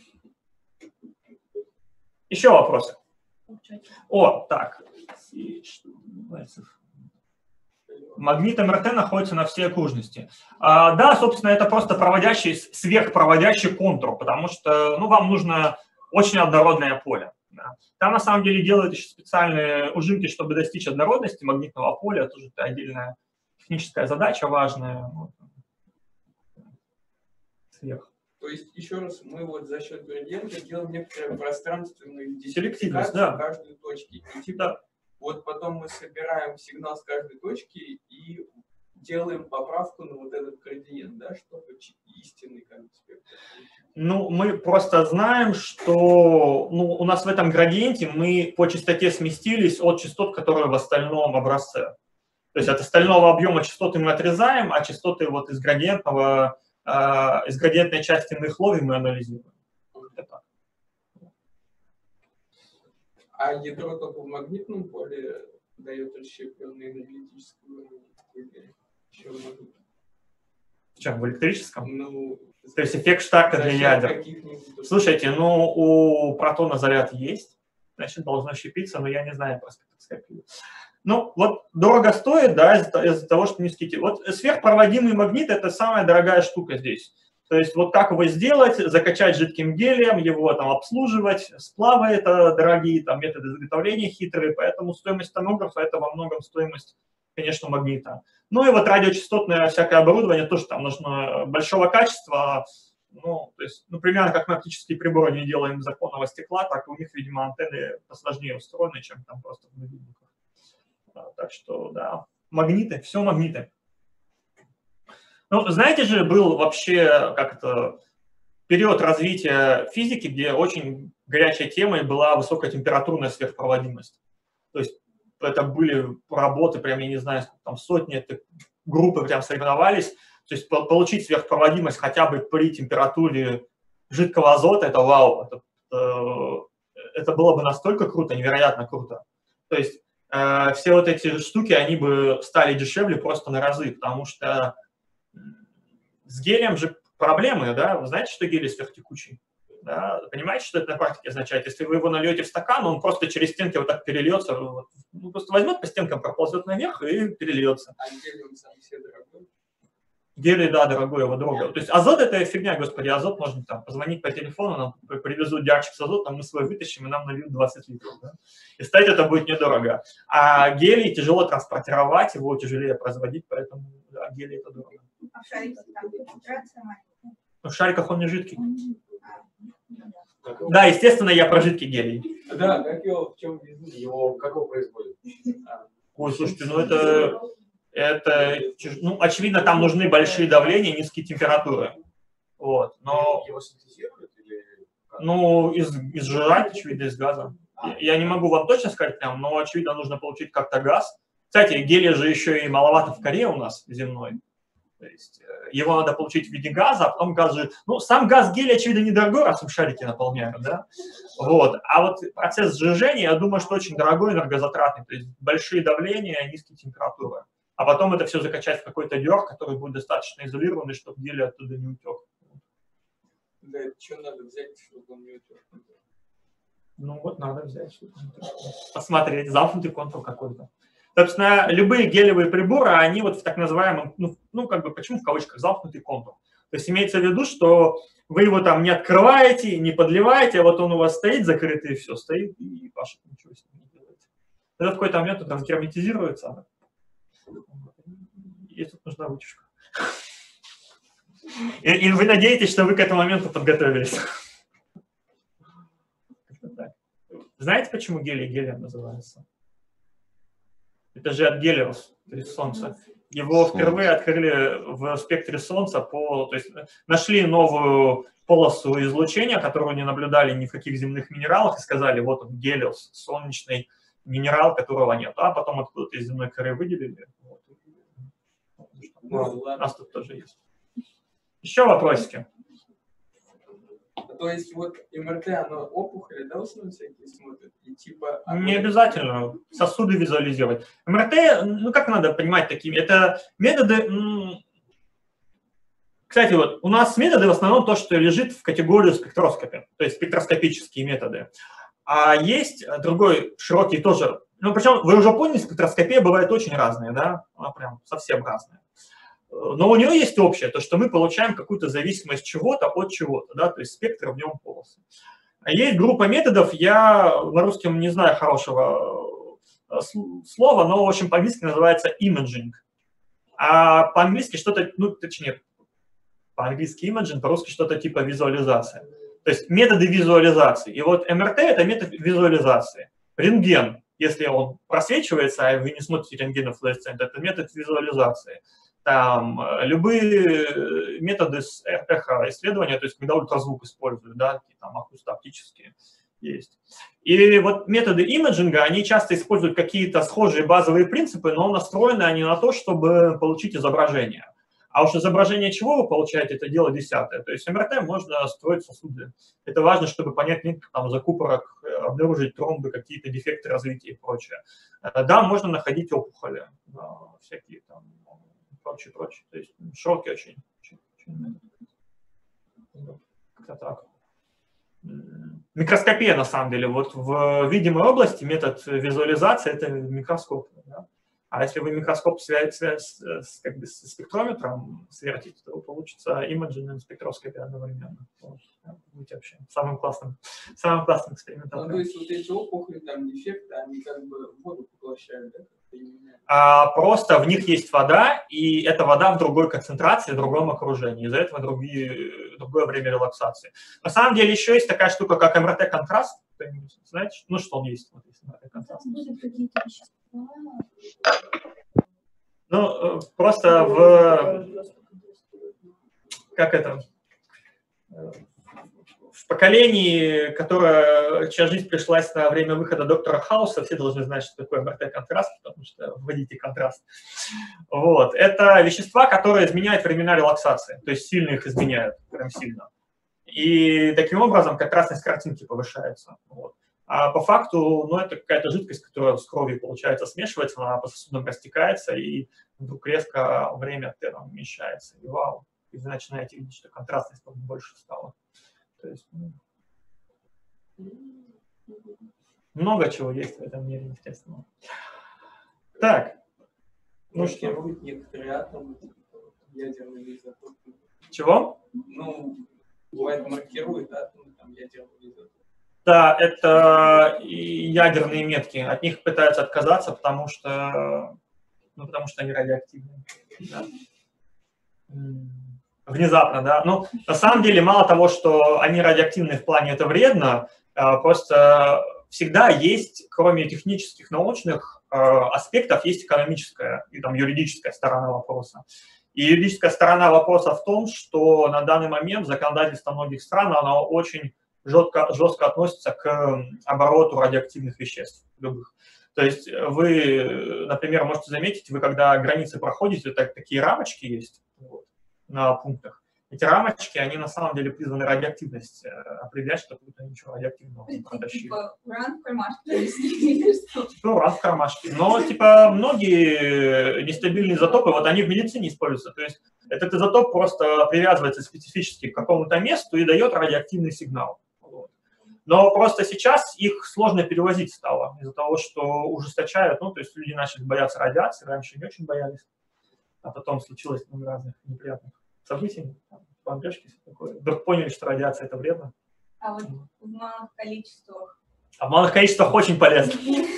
Еще вопросы? О, так. Магнит эм эр тэ находится на всей окружности. А, да, собственно, это просто проводящий, сверхпроводящий контур, потому что, ну, вам нужно очень однородное поле. Да. Там, на самом деле, делают еще специальные ужимки, чтобы достичь однородности магнитного поля. Тоже это отдельная техническая задача важная. Сверх. То есть, еще раз, мы вот за счет градиента делаем некоторую пространственную селективность, да. каждой точки. И типа, да. Вот потом мы собираем сигнал с каждой точки и делаем поправку на вот этот градиент, да, чтобы истинный как бы спектр. Ну, мы просто знаем, что ну, у нас в этом градиенте мы по частоте сместились от частот, которые в остальном образце. То есть от остального объема частоты мы отрезаем, а частоты вот из градиентного, э, из градиентной части мы их ловим и анализируем. Это. А ядро только в магнитном поле дает расщепленную энергетическую энергию. В чем? В электрическом? Ну, то есть эффект Штарка для ядер. Слушайте, ну у протона заряд есть, значит должно щепиться, но я не знаю про спектроскопию. Ну вот дорого стоит, да, из-за из того, что низкий. Вот сверхпроводимый магнит – это самая дорогая штука здесь. То есть вот как его сделать, закачать жидким гелием, его там обслуживать, сплавы это дорогие, там методы изготовления хитрые, поэтому стоимость томографа это во многом стоимость, конечно, магнита. Ну и вот радиочастотное всякое оборудование тоже там нужно большого качества, ну, то есть, ну, примерно как мы оптические приборы не делаем из законного стекла, так у них, видимо, антенны посложнее устроены, чем там просто в мобильниках. Так что, да, магниты, все магниты. Ну, знаете же, был вообще как-то период развития физики, где очень горячей темой была высокотемпературная сверхпроводимость. То есть это были работы, прям, я не знаю, там сотни группы прям соревновались. То есть получить сверхпроводимость хотя бы при температуре жидкого азота, это вау. Это, это, это было бы настолько круто, невероятно круто. То есть э, все вот эти штуки, они бы стали дешевле просто на разы, потому что с гелием же проблемы, да, вы знаете, что гелий сверхтекучий? Да? Понимаете, что это на практике означает? Если вы его нальете в стакан, он просто через стенки вот так перельется, ну, просто возьмет по стенкам, проползет наверх и перельется. А гелий он сам себе дорогой? Гелий, да, дорогой, его дорого. То есть азот это фигня, господи, азот можно там позвонить по телефону, нам привезут диарчик с азотом, мы свой вытащим, и нам нальют двадцать литров. Да? И стоять это будет недорого. А гелий тяжело транспортировать, его тяжелее производить, поэтому да, гелий это дорого. А в шариках там концентрация маленькая? В шариках он не жидкий. Да, естественно, я про жидкий гелий. Да, как его, в чем везут? Его, как его производят? Ой, слушайте, ну это, это, ну, очевидно, там нужны большие давления, низкие температуры. Вот, но... Его синтезируют или... Ну, из, из жира, очевидно, из газа. Я не могу вам точно сказать прям, но, очевидно, нужно получить как-то газ. Кстати, гелия же еще и маловато в коре у нас земной. То есть его надо получить в виде газа, а потом газ же... Ну, сам газ гелия, очевидно, недорогой, раз им шарики наполняют, да? Вот. А вот процесс сжижения, я думаю, что очень дорогой, энергозатратный. То есть большие давления, низкие температуры. А потом это все закачать в какой-то дёр, который будет достаточно изолированный, чтобы гелий оттуда не утек. Да, что надо взять, чтобы он не утек? Ну вот надо взять, посмотреть, замкнутый контур какой-то. Собственно, любые гелевые приборы, они вот в так называемом, ну, ну как бы, почему в кавычках замкнутый контур? То есть имеется в виду, что вы его там не открываете, не подливаете, а вот он у вас стоит закрытый, и все, стоит, и ваша ничего с ним не делаете. Тогда в какой-то момент он разгерметизируется, и тут нужна вытяжка. И, и вы надеетесь, что вы к этому моменту подготовились. Знаете, почему гелий гелием называется? Это же от гелиос, то есть Солнце. Его впервые открыли в спектре Солнца, по, то есть нашли новую полосу излучения, которую не наблюдали ни в каких земных минералах, и сказали, вот он, гелиос, солнечный минерал, которого нет. А потом откуда-то из земной коры выделили. Вот. Ну, у нас тут тоже есть. Еще вопросики? То есть вот МРТ, оно опухоли, да, в основном всякие смотрят? И типа... Не обязательно сосуды визуализировать. МРТ, ну как надо понимать такими, это методы... Кстати, вот у нас методы в основном то, что лежит в категорию спектроскопии, то есть спектроскопические методы. А есть другой широкий тоже, ну причем вы уже поняли, спектроскопия бывает очень разная, да, она прям совсем разная. Но у него есть общее, то, что мы получаем какую-то зависимость чего-то от чего-то, да, то есть спектр в нем полосы. А есть группа методов, я на русском не знаю хорошего слова, но, в общем, по-английски называется imaging. А по-английски что-то, ну, точнее, по-английски imaging, по-русски что-то типа визуализация. То есть методы визуализации. И вот МРТ – это метод визуализации. Рентген, если он просвечивается, а вы не смотрите рентген флуоресцент, это метод визуализации. Там любые методы эр эха исследования, то есть когда ультразвук используют, да, такие там акустооптические есть. И вот методы имиджинга, они часто используют какие-то схожие базовые принципы, но настроены они на то, чтобы получить изображение. А уж изображение чего вы получаете, это дело десятое. То есть МРТ можно строить сосуды. Это важно, чтобы понять нет там закупорок, обнаружить тромбы, какие-то дефекты развития и прочее. Да, можно находить опухоли, да, всякие там прочее, прочее. То есть широкий очень. очень, очень как-то так. Микроскопия, на самом деле, вот в видимой области метод визуализации – это микроскоп. Да? А если вы микроскоп связь, связь, с, как бы, с спектрометром свертите, то получится имиджинг и спектроскопия одновременно. Будете вообще самым классным, самым классным экспериментатором. Ну, то есть вот эти опухоли, там, дефекты, они как бы воду поглощают, да? А, просто в них есть вода, и эта вода в другой концентрации, в другом окружении. Из-за этого другие, другое время релаксации. На самом деле еще есть такая штука, как МРТ-контраст. Знаете, ну что он есть? Вот есть МРТ-контраст. Ну, просто в... Как это? В поколении, которое, чья жизнь пришлась на время выхода доктора Хауса, все должны знать, что такое МРТ-контраст, потому что вводите контраст. Вот. Это вещества, которые изменяют времена релаксации, то есть сильно их изменяют, прям сильно. И таким образом контрастность картинки повышается. Вот. А по факту, ну, это какая-то жидкость, которая с кровью, получается, смешивается, она по сосудам растекается, и вдруг резко время Т уменьшается. И вау, и вы начинаете видеть, что контрастность больше стала. То есть, ну, много чего есть в этом мире, естественно. Так. Ну, что некоторые атомы, ядерные изотопы. Чего? Ну, бывает, маркируют атомы, там, ядерные изотопы. Да, это ядерные метки. От них пытаются отказаться, потому что, ну, потому что они радиоактивные. Да. Внезапно, да. Ну, на самом деле, мало того, что они радиоактивны в плане это вредно, просто всегда есть, кроме технических, научных аспектов, есть экономическая и там юридическая сторона вопроса. И юридическая сторона вопроса в том, что на данный момент законодательство многих стран, оно очень жестко, жестко относится к обороту радиоактивных веществ любых. То есть вы, например, можете заметить, вы когда границы проходите, так, такие рамочки есть вот, на пунктах. Эти рамочки, они на самом деле призваны радиоактивность определять, чтобы вы ничего радиоактивного не протащили. Типа уран в кармашке. Типа уран в кармашке. Но типа многие нестабильные изотопы, вот они в медицине используются. То есть этот изотоп просто привязывается специфически к какому-то месту и дает радиоактивный сигнал. Вот. Но просто сейчас их сложно перевозить стало из-за того, что ужесточают. Ну, то есть люди начали бояться радиации, раньше не очень боялись. А потом случилось много разных неприятных событий, бомбежки, все такое. Вдруг поняли, что радиация это вредно. А вот в малых количествах. А в малых количествах очень полезно.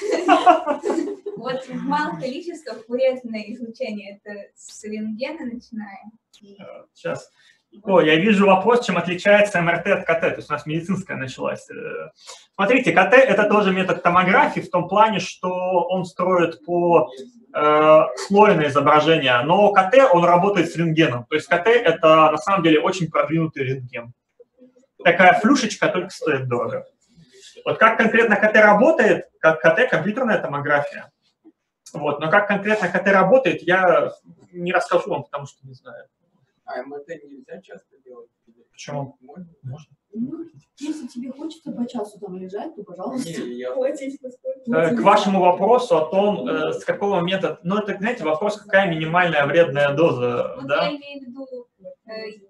Вот в малых количествах вредное излучение это с рентгена начинаем. Сейчас. О, я вижу вопрос, чем отличается эм эр тэ от ка тэ. То есть у нас медицинская началась. Смотрите, ка тэ это тоже метод томографии в том плане, что он строит по э, слойное изображение, но ка тэ он работает с рентгеном. То есть ка тэ это на самом деле очень продвинутый рентген. Такая флюшечка, только стоит дорого. Вот как конкретно ка тэ работает, как ка тэ компьютерная томография. Вот, но как конкретно ка тэ работает, я не расскажу вам, потому что не знаю. А эм эр тэ нельзя часто делать? Почему? Можно? Можно. Ну, если тебе хочется по часу там лежать, то, пожалуйста. Не, я... К вашему вопросу о том, с какого момента, ну это, знаете, вопрос, какая минимальная вредная доза, Вот да? я имею в виду, э,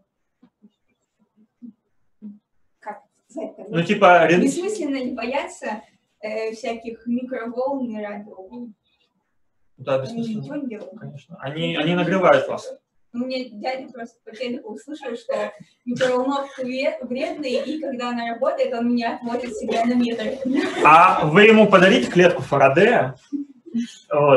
как сказать-то, Ну типа... бессмысленно ли бояться э, всяких микроволн и радиоволн? Да, Они ничего бессмысленно, не делают. конечно. Они, они нагревают вас. У меня дядя просто по телеку услышал, что микроволновка вредная, и когда она работает, он меня отводит себя на метр. А вы ему подарите клетку Фарадея? Вот.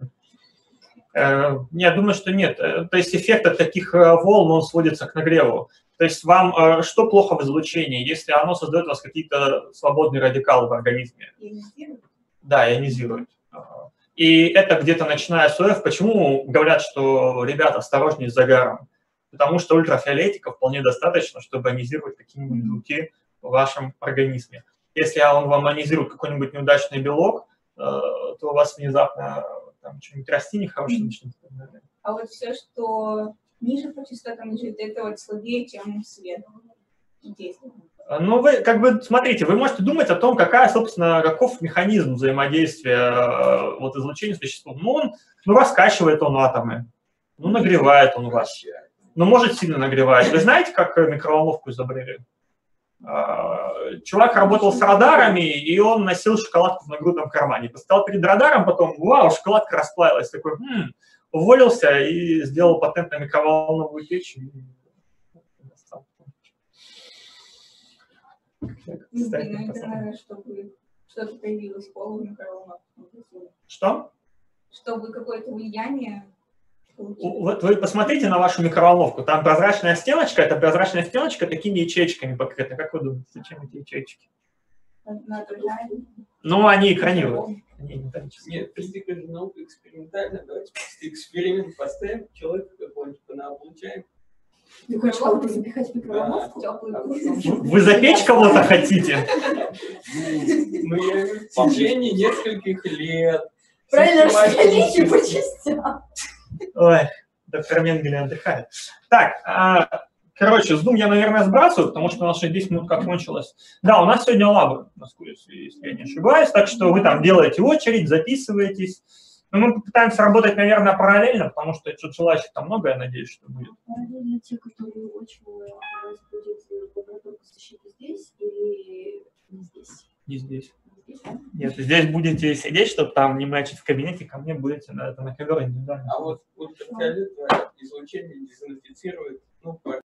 Я думаю, что нет. То есть эффект от таких волн, он сводится к нагреву. То есть вам что плохо в излучении, если оно создает у вас какие-то свободные радикалы в организме? Ионизирует? Да, ионизирует. И это где-то начиная с ОФ. Почему говорят, что, ребята, осторожнее с загаром? Потому что ультрафиолетика вполне достаточно, чтобы ионизировать какие-нибудь белки в вашем организме. Если он вам ионизирует какой-нибудь неудачный белок, то у вас внезапно там что-нибудь расти нехорошее начнет. А вот все, что ниже по частотам лежит, это вот слабее, чем свет. Действует. Ну, вы, как бы, смотрите, вы можете думать о том, какая, собственно, каков механизм взаимодействия вот, излучения с веществом. Ну, он, ну, раскачивает он атомы, ну, нагревает он вас, ну, может сильно нагревать. Вы знаете, как микроволновку изобрели? Чувак работал с радарами, и он носил шоколадку в нагрудном кармане. Поставил перед радаром, потом, вау, шоколадка расплавилась. Такой, хм, уволился и сделал патент на микроволновую печь. Ну, блин, это надо, чтобы что-то появилось полу микроволновки. Что? Чтобы какое-то влияние получилось. Вот вы посмотрите на вашу микроволновку. Там прозрачная стеночка, это прозрачная стеночка такими ячейками покрыта. Как вы думаете, зачем эти ячейки? Ну, они экранируют. Нет, физика же наука экспериментальная. Давайте эксперимент поставим, человека какого-нибудь понаоблучаем. Ты хочешь кого-то запихать в микроволновку? Вы запечь кого-то хотите? Ну, я в течение нескольких лет. Правильно, распределите по частям. Ой, доктор Менгеле отдыхает. Так, короче, с Zoom я, наверное, сбрасываю, потому что у нас уже десять минут как кончилось. Да, у нас сегодня лабы, если я не ошибаюсь, так что вы там делаете очередь, записываетесь. Но мы попытаемся работать, наверное, параллельно, потому что желающих там много, я надеюсь, что будет. Параллельно те, которые очень у нас будет подготовка защиты здесь или не здесь? Не здесь. Не здесь, да? Нет, здесь будете сидеть, чтобы там не мэчить в кабинете, ко мне будете на, это, на ковер индивидуально. А вот ультрафиолетовое излучение дезинфицирует, ну,